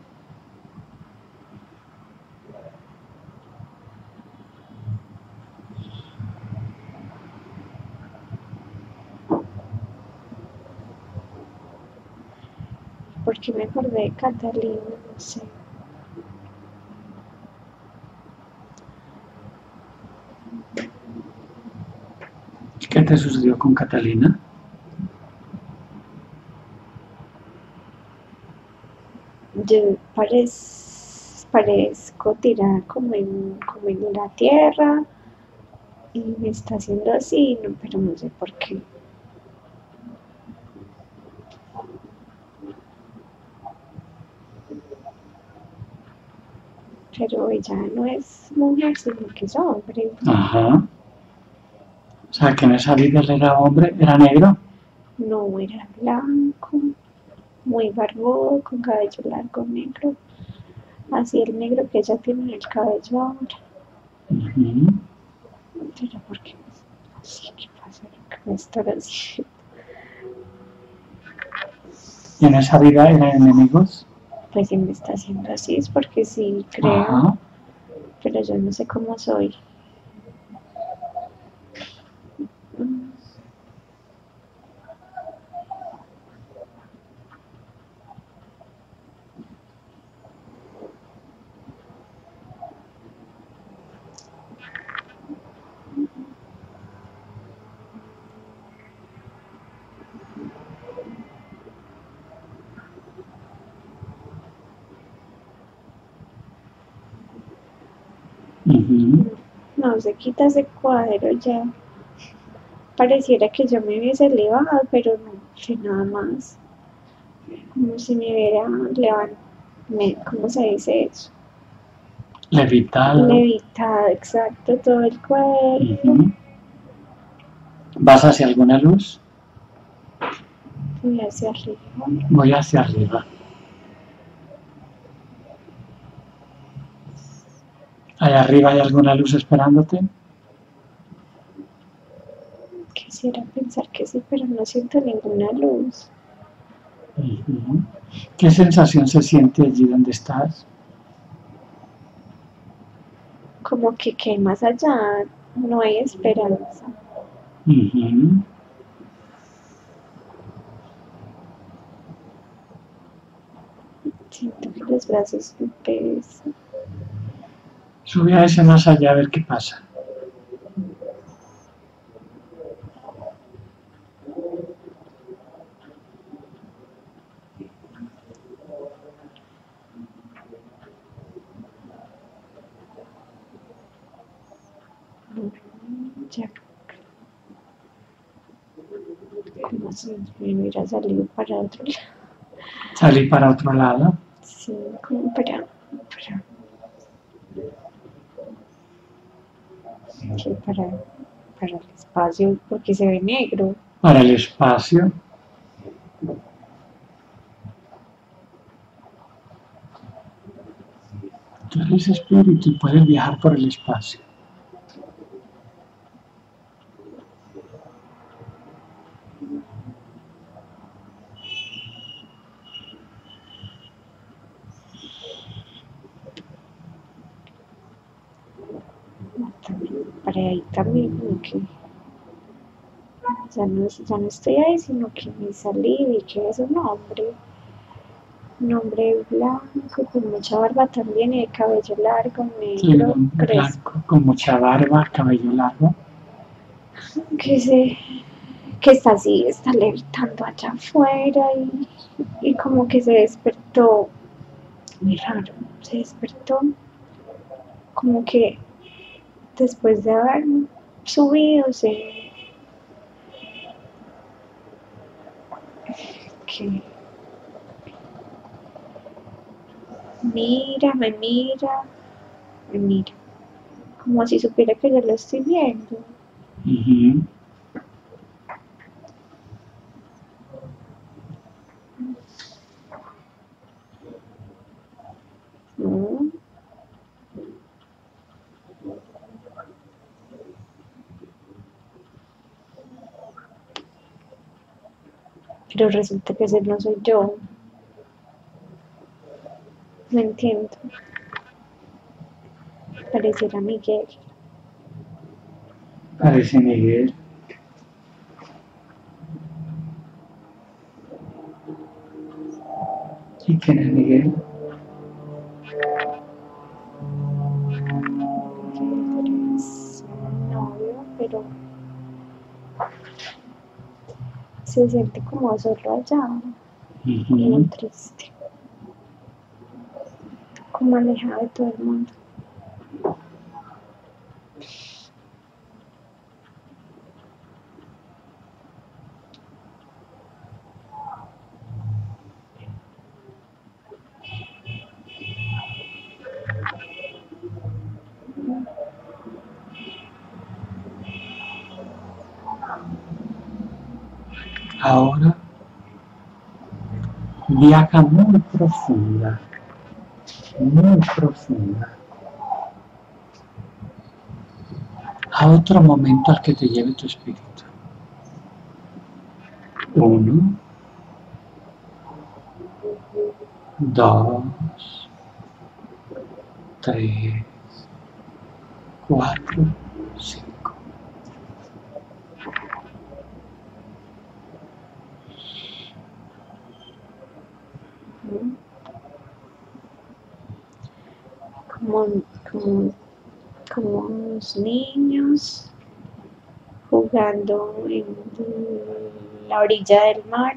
Porque me acordé de Catalina, no sé. ¿Qué te sucedió con Catalina? Yo parez, parezco tirada como en, como en la tierra y me está haciendo así, no, pero no sé por qué. pero ella no es mujer, sino que es hombre. Ajá. O sea, que en esa vida él era hombre, era negro. No, era blanco, muy barbudo, con cabello largo negro. Así el negro que ella tiene en el cabello ahora. Ujú. Pero ¿por qué? No sé qué pasa que me está haciendo. Y en esa vida eran enemigos. Pues si me está haciendo así es porque sí creo, Ajá. pero yo no sé cómo soy. Mm, Ujú. No se quita ese cuadro ya. Pareciera que yo me hubiese elevado, pero no sé nada más. Como si me hubiera levantado, ¿cómo se dice eso? Levitado. Levitado, exacto, todo el cuerpo. Ujú. ¿Vas hacia alguna luz? Voy hacia arriba. Voy hacia arriba. ¿Allá arriba hay alguna luz esperándote? Quisiera pensar que sí, pero no siento ninguna luz. Ujú. ¿Qué sensación se siente allí donde estás? Como que, que más allá no hay esperanza. Ujú. Siento que los brazos me pesan. Sube a ese más allá a ver qué pasa. Ya, como si me hubiera salido para otro lado. Salí para otro lado. Sí, como para, para, sí, para, para el espacio, porque se ve negro. Para el espacio. Tú eres espíritu y puedes viajar por el espacio. Para ahí también, como que ya no, ya no estoy ahí, sino que me salí y que es un hombre. Un hombre blanco, con mucha barba también y de cabello largo, Sí, un negro, hombre crespo. blanco con mucha barba, cabello largo. Que se que está así, está levitando allá afuera y, y como que se despertó, muy raro, se despertó, como que después de haber subido, se, que mira, me mira, me mira, como si supiera que yo lo estoy viendo. Ujú. ¿No? Pero resulta que ese no soy yo, no entiendo, pareciera Miguel. Parece Miguel. ¿Y quién es Miguel? Miguel es mi novio, pero se siente como solo allá, como Ujú. triste, como alejado de todo el mundo. Ahora viaja muy profunda, muy profunda, a otro momento al que te lleve tu espíritu. Uno, dos, tres, cuatro, cinco. Como, como, como los niños jugando en la orilla del mar,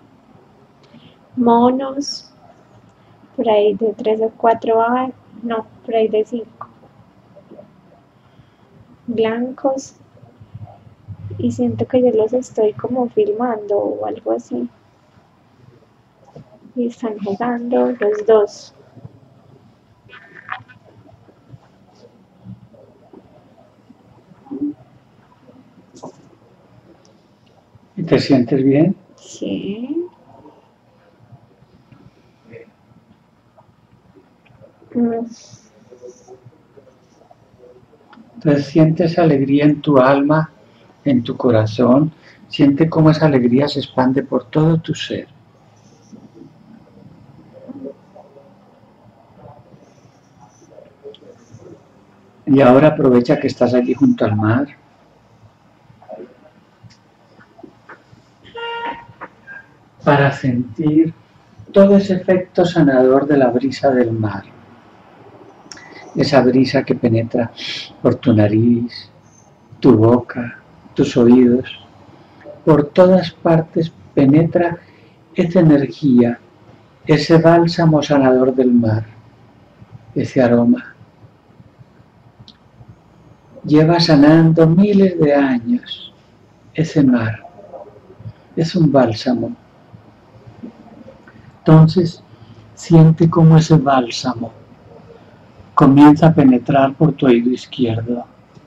monos, por ahí de tres o cuatro años, no, por ahí de cinco, blancos, y siento que yo los estoy como filmando o algo así, y están jugando los dos. ¿Y te sientes bien? Sí. Mm. Entonces sientes alegría en tu alma, en tu corazón, siente cómo esa alegría se expande por todo tu ser. Y ahora aprovecha que estás allí junto al mar. Para sentir todo ese efecto sanador de la brisa del mar. Esa brisa que penetra por tu nariz, tu boca, tus oídos. Por todas partes penetra esa energía, ese bálsamo sanador del mar, ese aroma. Lleva sanando miles de años ese mar. Es un bálsamo. Entonces, siente cómo ese bálsamo comienza a penetrar por tu oído izquierdo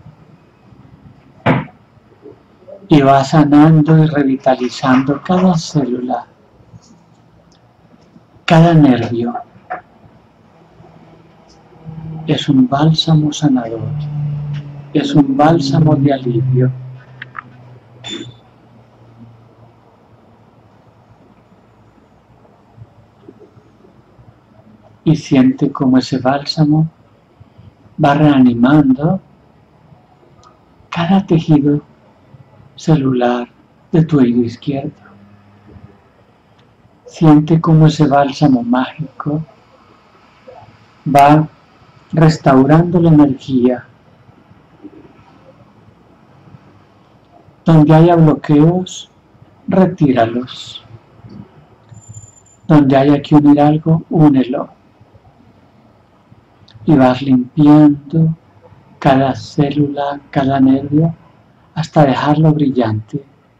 y va sanando y revitalizando cada célula, cada nervio. Es un bálsamo sanador, es un bálsamo de alivio. Y siente cómo ese bálsamo va reanimando cada tejido celular de tu oído izquierdo. Siente cómo ese bálsamo mágico va restaurando la energía. Donde haya bloqueos, retíralos. Donde haya que unir algo, únelo. Y vas limpiando cada célula, cada nervio, hasta dejarlo brillante.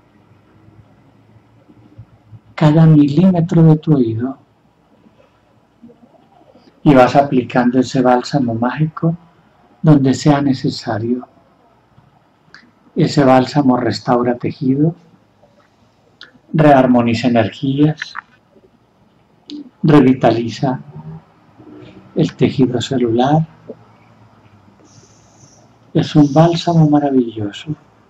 Cada milímetro de tu oído. Y vas aplicando ese bálsamo mágico donde sea necesario. Ese bálsamo restaura tejido, rearmoniza energías, revitaliza el tejido celular. Es un bálsamo maravilloso.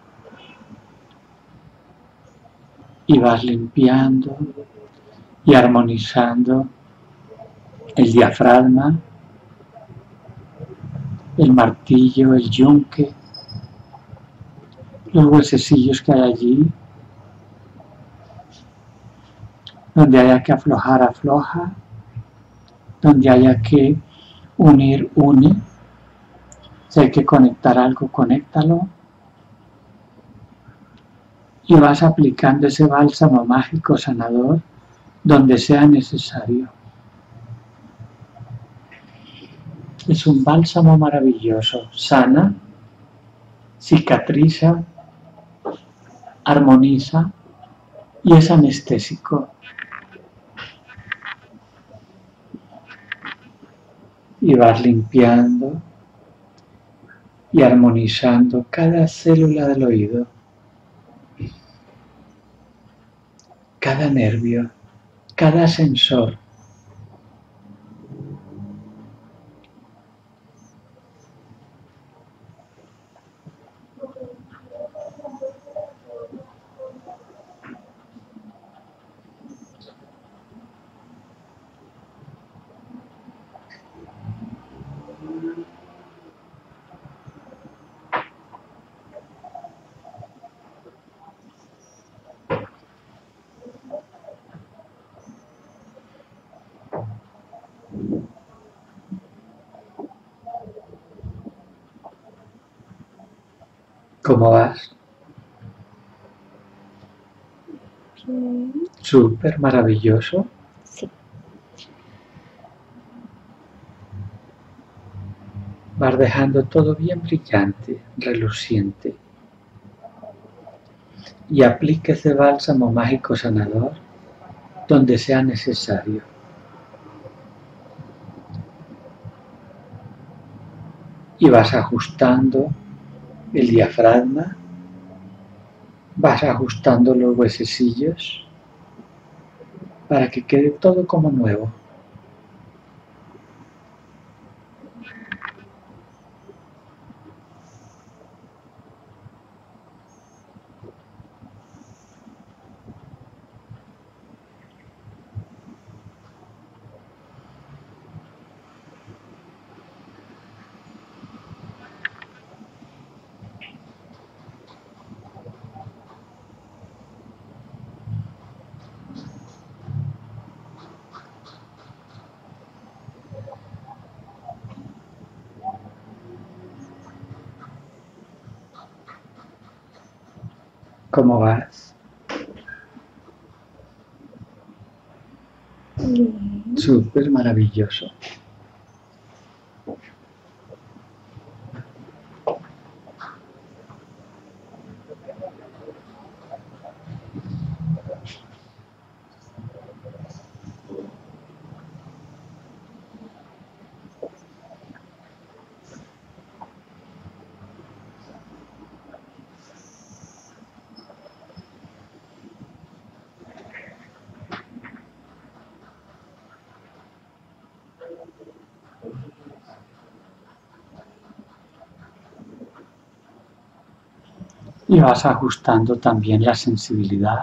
Y vas limpiando y armonizando el diafragma, el martillo, el yunque, los huesecillos que hay allí. Donde haya que aflojar, afloja. Donde haya que unir, une. Si hay que conectar algo, conéctalo. Y vas aplicando ese bálsamo mágico sanador donde sea necesario. Es un bálsamo maravilloso. Sana, cicatriza, armoniza y es anestésico. Y vas limpiando y armonizando cada célula del oído. cada nervio, cada sensor. ¿Cómo vas? Bien. Súper maravilloso. Sí. Vas dejando todo bien brillante, reluciente. Y aplique ese bálsamo mágico sanador donde sea necesario. Y vas ajustando el diafragma, vas ajustando los huesecillos para que quede todo como nuevo. ¿Cómo vas? Bien. Súper maravilloso. Y vas ajustando también la sensibilidad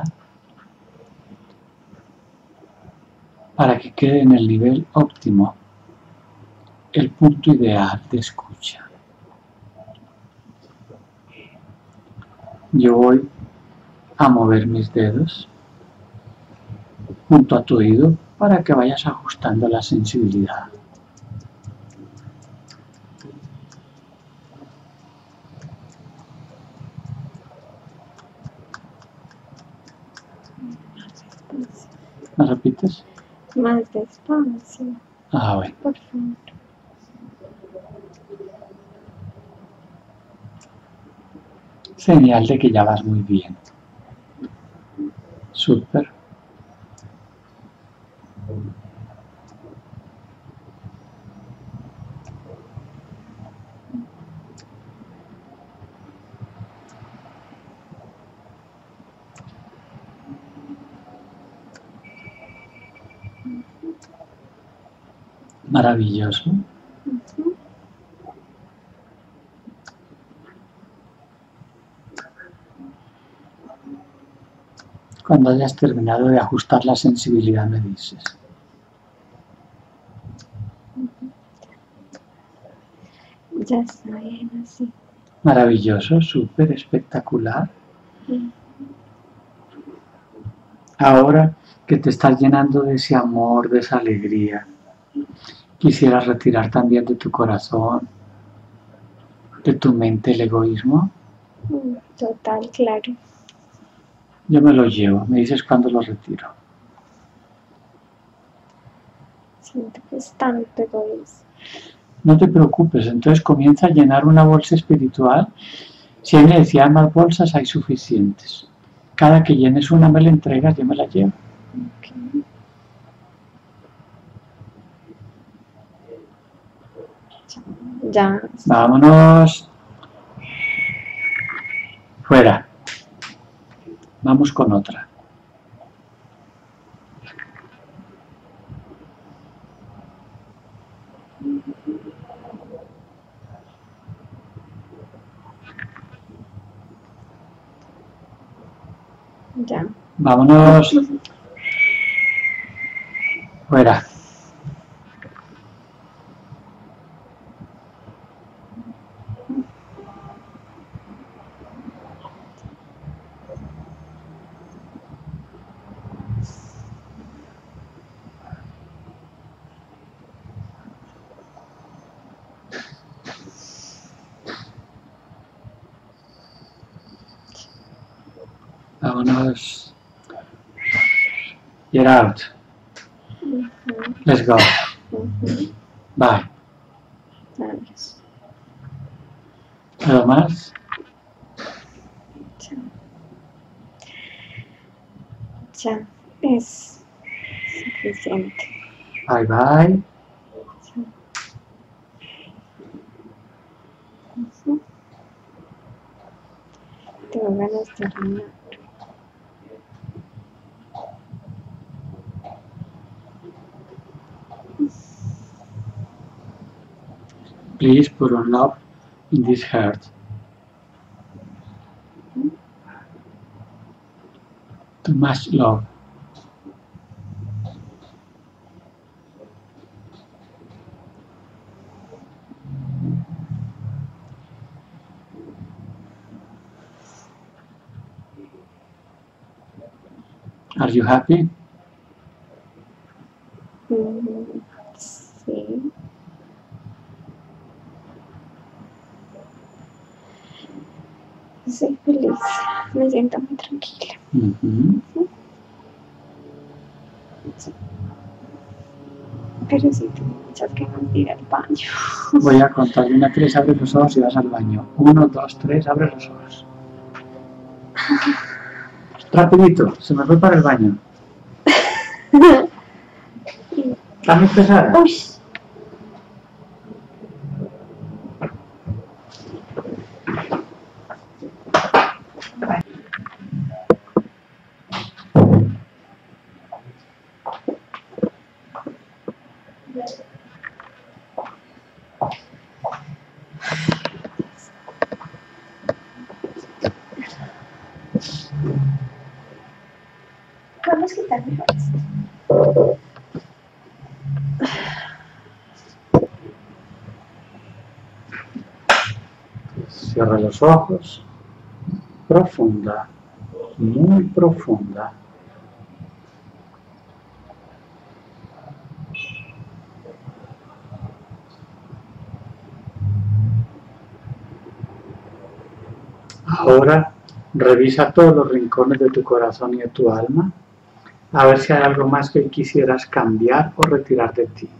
para que quede en el nivel óptimo, el punto ideal de escucha. Yo voy a mover mis dedos junto a tu oído para que vayas ajustando la sensibilidad. ¿Me repites? Más despacio, Ah, bueno. por favor. Señal de que ya vas muy bien. Súper. Maravilloso. Ujú. Cuando hayas terminado de ajustar la sensibilidad me dices. Ya está bien así. Maravilloso, súper espectacular. Mm. Ahora que te estás llenando de ese amor, de esa alegría, quisieras retirar también de tu corazón, de tu mente el egoísmo. Mm, Total, claro. Yo me lo llevo, me dices cuándo lo retiro. Siento que es tanto egoísmo. No te preocupes, entonces comienza a llenar una bolsa espiritual. Si hay necesidad de más bolsas, hay suficientes. Cada que llenes una me la entregas, yo me la llevo. Ok. Ya. Vámonos. Fuera. Vamos con otra. Ya. Vámonos. Fuera. Vámonos. Get out. Ujú, Let's go. ujú. Bye. Adiós. ¿Algo más? Ya. Ya. Es suficiente. Bye bye. Ya. Ujú. Tengo ganas de orinar. Please put on love in this heart. Too much love. Are you happy? Mm, sí. Soy feliz. Me siento muy tranquila. Uh-huh. Pero sí tengo muchas ganas de ir al baño. Voy a contar de una a tres, abre los ojos y vas al baño. Uno, dos, tres, abre los ojos. Rapidito, se me fue para el baño. ¿Estás muy pesada? Uy. Vamos a quitar mejor esto. Cierra los ojos. Profunda. Muy profunda. Ahora revisa todos los rincones de tu corazón y de tu alma, a ver si hay algo más que quisieras cambiar o retirar de ti.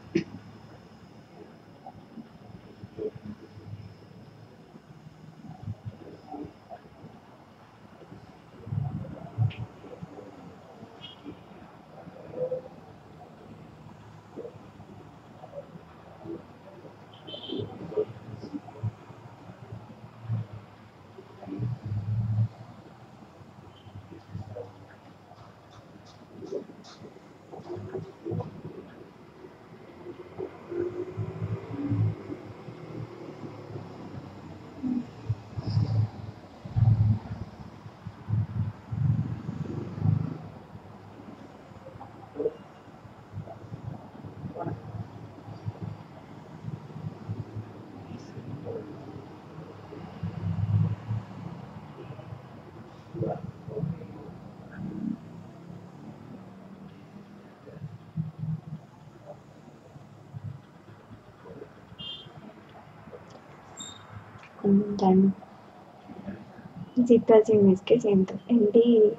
Contando situaciones que siento envidia.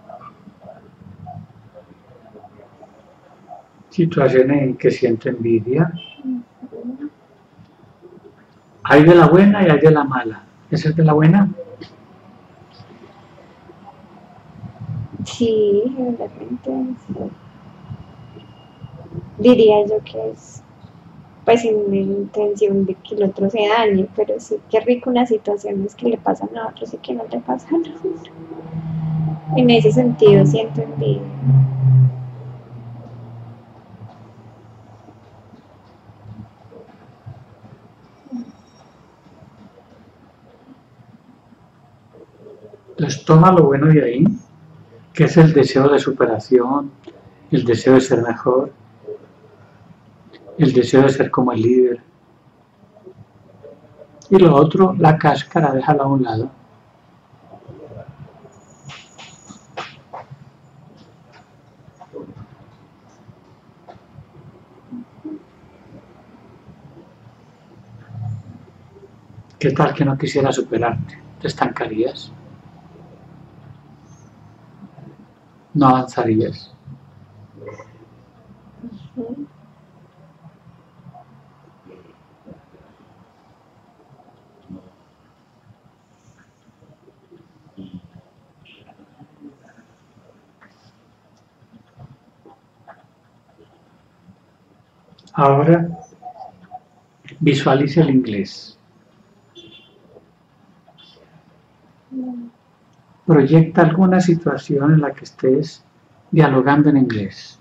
Situaciones en que siento envidia. Hay de la buena y hay de la mala. ¿Esa es de la buena? Sí, realmente diría yo que es pues sin la intención de que el otro se dañe, pero sí, qué rico unas situaciones que le pasan a otros y que no le pasan a uno. En ese sentido siento envidia. Entonces toma lo bueno de ahí que es el deseo de superación, el deseo de ser mejor, el deseo de ser como el líder. Y lo otro, la cáscara, déjala a un lado. ¿Qué tal que no quisieras superarte? ¿Te estancarías? ¿No avanzarías? Ujú. Ahora visualice el inglés. Proyecta alguna situación en la que estés dialogando en inglés.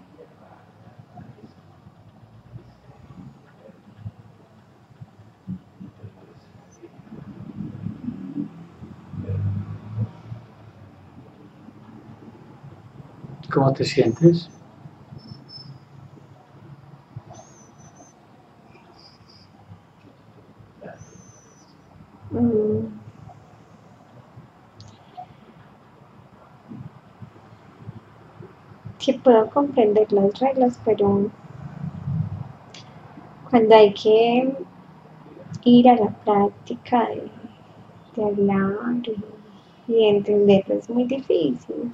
¿Cómo te sientes? Mm. Sí puedo comprender las reglas, pero cuando hay que ir a la práctica de, de hablar y, y entenderlo es muy difícil.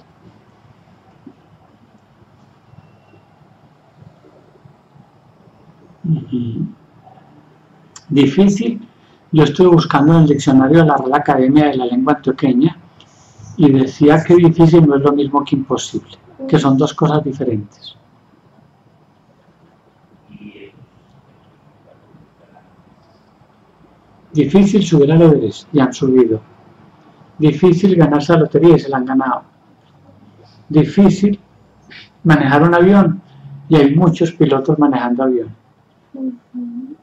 Uh-huh. Difícil. Yo estuve buscando en el diccionario de la Real Academia de la Lengua Antioqueña y decía que difícil no es lo mismo que imposible, que son dos cosas diferentes. Difícil subir al Everest y han subido. Difícil ganarse la lotería y se la han ganado. Difícil manejar un avión y hay muchos pilotos manejando avión. Uh-huh.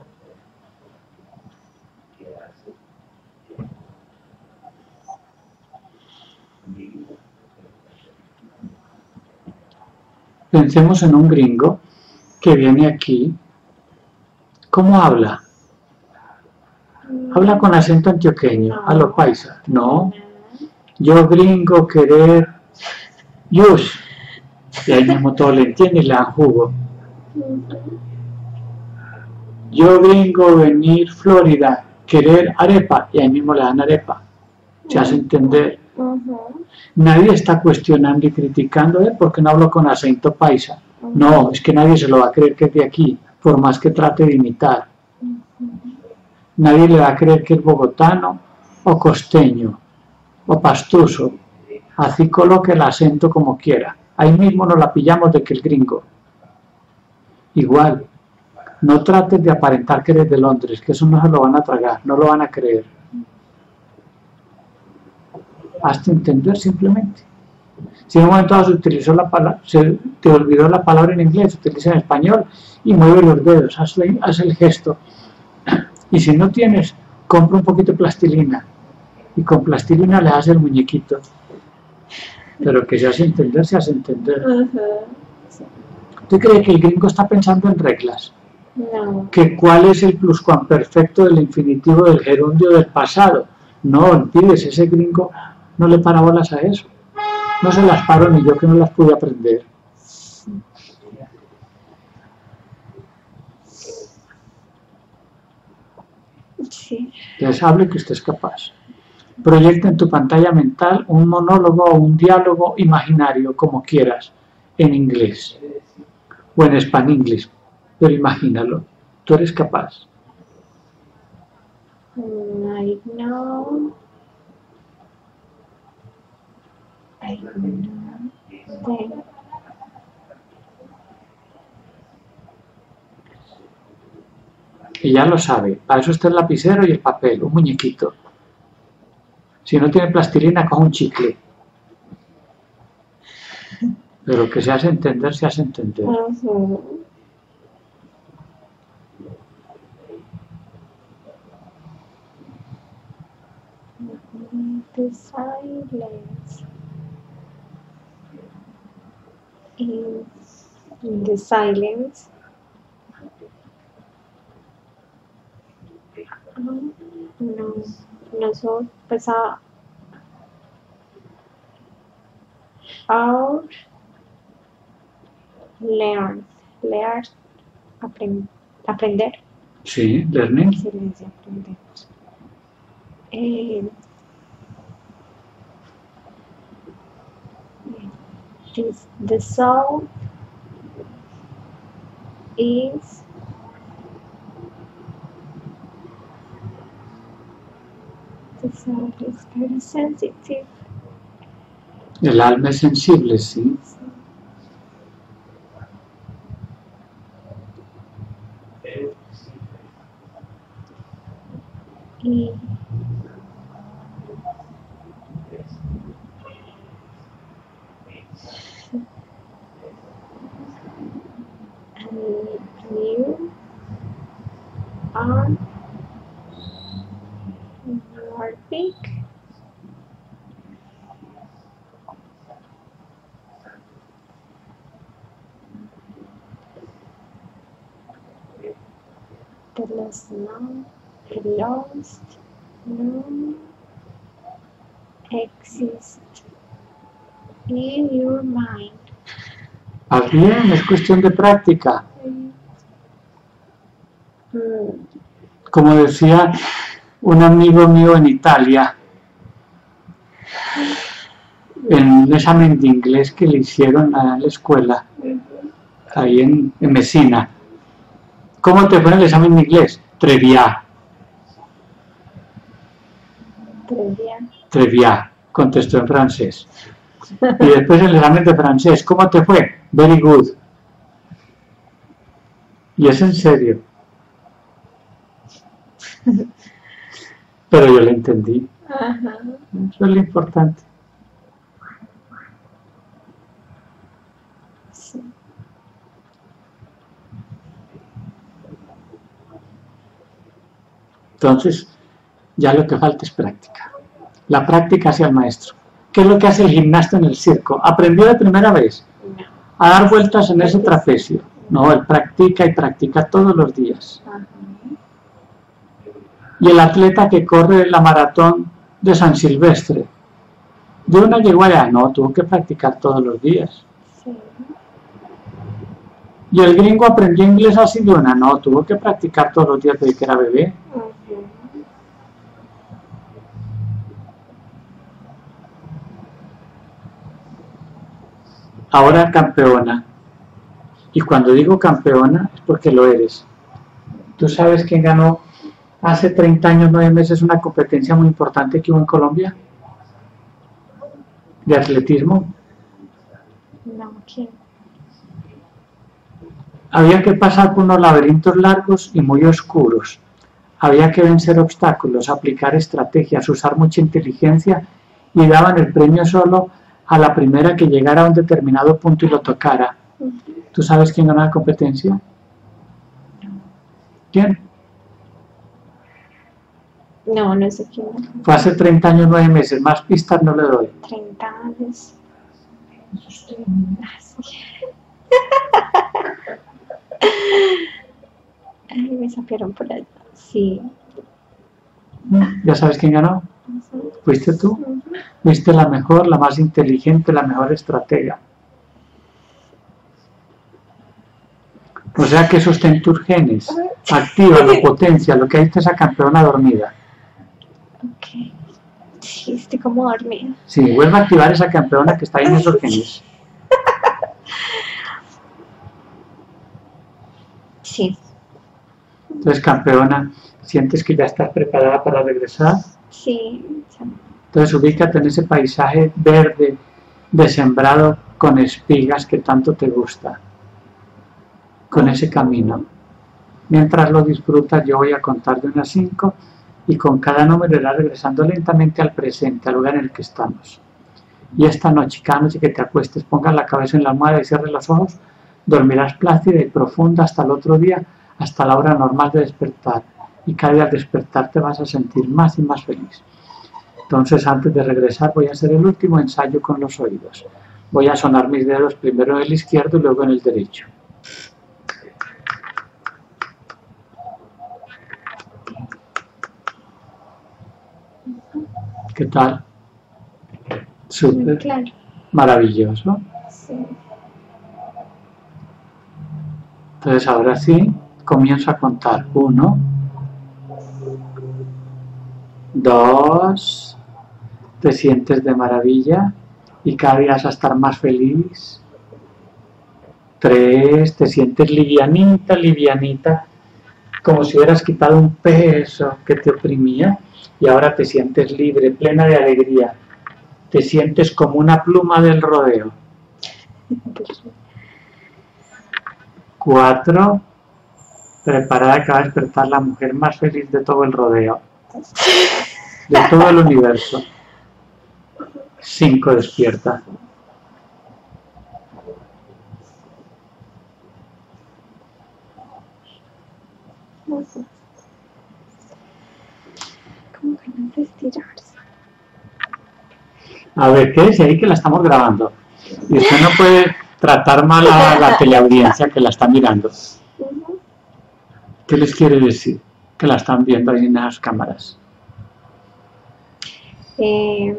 Pensemos en un gringo que viene aquí. ¿Cómo habla? ¿Habla con acento antioqueño? No. ¿A lo paisa? No. Yo gringo querer yus. Y ahí mismo todo le entiende y le dan jugo. Uh-huh. Yo gringo venir Florida, querer arepa. Y ahí mismo le dan arepa. Se hace entender. Uh-huh. Nadie está cuestionando y criticando ¿eh? ¿Por qué no hablo con acento paisa? Uh-huh. No, es que nadie se lo va a creer que es de aquí, por más que trate de imitar. Uh-huh. Nadie le va a creer que es bogotano o costeño o pastuso. Así coloque el acento como quiera. Ahí mismo nos la pillamos de que el gringo. Igual, no trates de aparentar que eres de Londres, que eso no se lo van a tragar, no lo van a creer. Hazte entender simplemente. Si en un momento dado se utilizó la palabra, se te olvidó la palabra en inglés, se utiliza en español y mueve los dedos, haz, haz el gesto. Y si no tienes, compra un poquito de plastilina y con plastilina le hace el muñequito. Pero que se hace entender, se hace entender. Uh-huh. ¿Usted cree que el gringo está pensando en reglas? No. ¿Que cuál es el pluscuamperfecto del infinitivo del gerundio del pasado? No, olvides, ese gringo no le para bolas a eso. No se las paro ni yo que no las pude aprender. Sí. Les hable que usted es capaz. Proyecta en tu pantalla mental un monólogo o un diálogo imaginario, como quieras, en inglés o en español, pero imagínalo. Tú eres capaz. I know. I know. Then. Y ya lo sabe. Para eso está el lapicero y el papel, un muñequito. Si no tiene plastilina, coge un chicle. Pero que se hace entender, se hace entender. Uh-huh. The silence. in the silence. No, no soy, pues a our learn, learn, aprend, aprender. Sí, learning. Silencio, aprender. Eh, this, the soul is the soul is very sensitive. El alma es sensible, sí. Y you are you are big. The lost now, the lost no exist in your mind. Ah, bien, es cuestión de práctica. Mm. Como decía un amigo mío en Italia, en un examen de inglés que le hicieron a la escuela, ahí en, en Messina. ¿Cómo te fue el examen de inglés? Trevia. Trevia. Trevia, contestó en francés. Y después el examen de francés, ¿cómo te fue? Very good. Y es en serio. Pero yo lo entendí. Ajá. Eso es lo importante. Sí. Entonces, ya lo que falta es práctica. La práctica hacia el maestro. ¿Qué es lo que hace el gimnasta en el circo? ¿Aprendió de primera vez No. a dar vueltas en ese trapecio? No, él practica y practica todos los días. Ajá. Y el atleta que corre la maratón de San Silvestre, ¿de una llegó allá? No, tuvo que practicar todos los días. Sí. ¿Y el gringo aprendió inglés así de una? No, tuvo que practicar todos los días desde que era bebé. Ajá. Ahora campeona. Y cuando digo campeona es porque lo eres. ¿Tú sabes quién ganó hace treinta años, nueve meses una competencia muy importante que hubo en Colombia? De atletismo. No, ¿quién? Había que pasar por unos laberintos largos y muy oscuros. Había que vencer obstáculos, aplicar estrategias, usar mucha inteligencia y daban el premio solo a la primera que llegara a un determinado punto y lo tocara. ¿Tú sabes quién ganó la competencia? ¿Quién? No, no sé quién. Fue hace treinta años, nueve meses. Más pistas no le doy. treinta años. Ay, me sacaron por allá. Sí. ¿Ya sabes quién ganó? ¿Fuiste tú? Fuiste la mejor, la más inteligente, la mejor estratega. O sea que eso está en tus genes. Actívalo, potencia, lo que hay es esa campeona dormida. Ok. Sí, estoy como dormida. Sí, vuelve a activar esa campeona que está ahí en esos genes. Sí. Entonces, campeona, ¿sientes que ya estás preparada para regresar? Sí. Entonces, ubícate en ese paisaje verde, desembrado con espigas que tanto te gusta. Con ese camino. Mientras lo disfrutas, yo voy a contar de unas cinco y con cada número irás regresando lentamente al presente, al lugar en el que estamos. Y esta noche, cada noche que te acuestes, pongas la cabeza en la almohada y cierres los ojos, dormirás plácida y profunda hasta el otro día, hasta la hora normal de despertar. Y cada día al despertar te vas a sentir más y más feliz. Entonces, antes de regresar, voy a hacer el último ensayo con los oídos. Voy a sonar mis dedos primero en el izquierdo y luego en el derecho. ¿Qué tal? Súper. Claro. Maravilloso. Sí. Entonces ahora sí, comienzo a contar. Uno, dos, te sientes de maravilla y cada día vas a estar más feliz. Tres, te sientes livianita, livianita, como si hubieras quitado un peso que te oprimía y ahora te sientes libre, plena de alegría. Te sientes como una pluma del rodeo. Cuatro, preparada que va a despertar la mujer más feliz de todo el rodeo, de todo el universo. Cinco, despierta. Como ganas de estirarse. A ver, quédese ahí que la estamos grabando. Y usted no puede tratar mal a la teleaudiencia que la está mirando. ¿Qué les quiere decir? Que la están viendo ahí en las cámaras. Eh,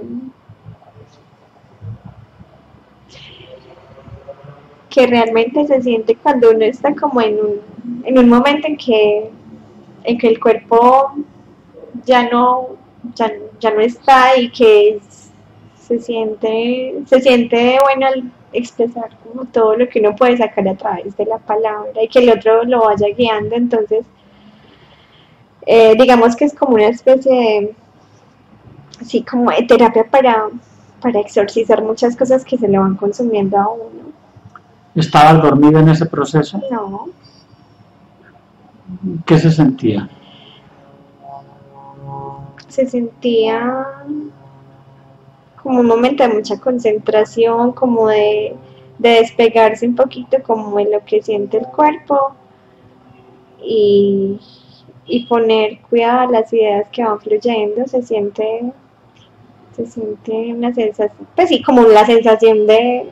que realmente se siente cuando uno está como en un, en un momento en que, en que el cuerpo ya no, ya, ya no está y que se siente, se siente bueno al expresar como todo lo que uno puede sacar a través de la palabra y que el otro lo vaya guiando. Entonces eh, digamos que es como una especie de, así como de terapia para, para exorcizar muchas cosas que se le van consumiendo a uno. ¿Estabas dormida en ese proceso? No. ¿Qué se sentía? Se sentía como un momento de mucha concentración, como de, de despegarse un poquito como de lo que siente el cuerpo y, y poner cuidado a las ideas que van fluyendo. Se siente, se siente una sensación, pues sí, como la sensación de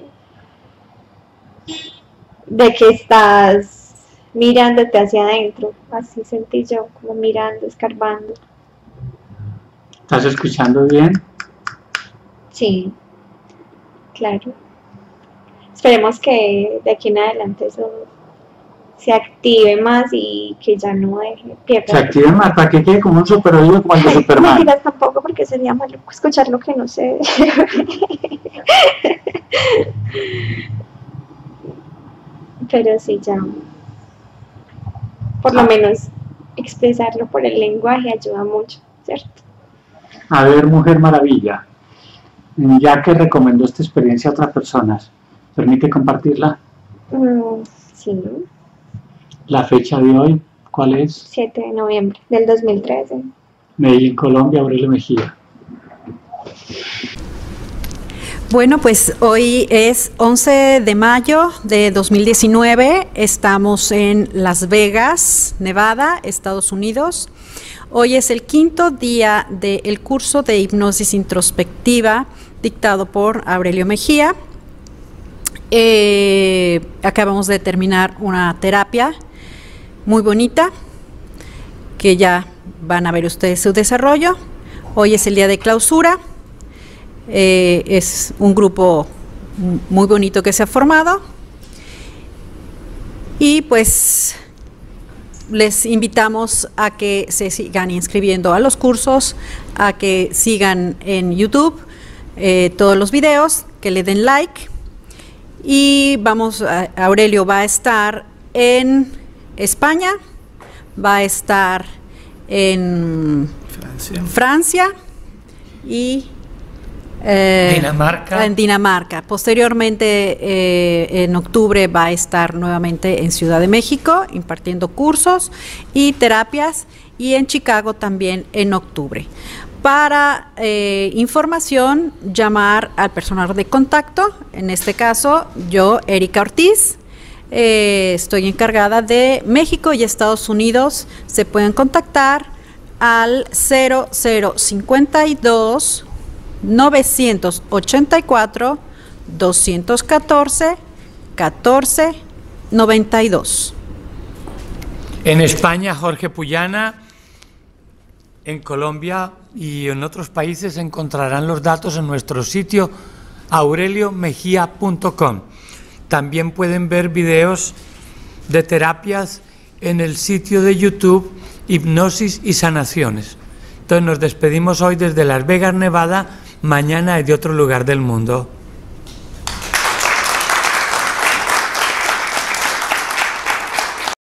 de que estás mirándote hacia adentro, así sentí yo, como mirando, escarbando. ¿Estás escuchando bien? Sí, claro. Esperemos que de aquí en adelante eso se active más y que ya no deje pierda. Se active más para que quede como un super oído como el de Superman. No mentiras tampoco, porque sería malo escuchar lo que no sé. Pero sí, ya, por lo menos expresarlo por el lenguaje ayuda mucho, ¿cierto? A ver, Mujer Maravilla, ya que recomendó esta experiencia a otras personas, ¿permite compartirla? Mm, sí. La fecha de hoy, ¿cuál es? siete de noviembre del dos mil trece. Medellín, Colombia, Aurelio Mejía. Bueno, pues hoy es once de mayo de dos mil diecinueve, estamos en Las Vegas, Nevada, Estados Unidos. Hoy es el quinto día del curso de hipnosis introspectiva dictado por Aurelio Mejía. Eh, acabamos de terminar una terapia muy bonita, que ya van a ver ustedes su desarrollo. Hoy es el día de clausura. Eh, es un grupo muy bonito que se ha formado y pues les invitamos a que se sigan inscribiendo a los cursos, a que sigan en YouTube eh, todos los videos, que le den like y vamos, a, Aurelio va a estar en España, va a estar en Francia, Francia y Eh, Dinamarca. En Dinamarca. Posteriormente, eh, en octubre, va a estar nuevamente en Ciudad de México impartiendo cursos y terapias, y en Chicago también en octubre. Para eh, información, llamar al personal de contacto, en este caso yo, Erika Ortiz, eh, estoy encargada de México y Estados Unidos. Se pueden contactar al cero cero cincuenta y dos novecientos ochenta y cuatro dos uno cuatro, uno cuatro, nueve dos. En España, Jorge Puyana. En Colombia y en otros países encontrarán los datos en nuestro sitio aurelio mejía punto com. También pueden ver videos de terapias en el sitio de YouTube Hipnosis y Sanaciones. Entonces nos despedimos hoy desde Las Vegas, Nevada, mañana de otro lugar del mundo.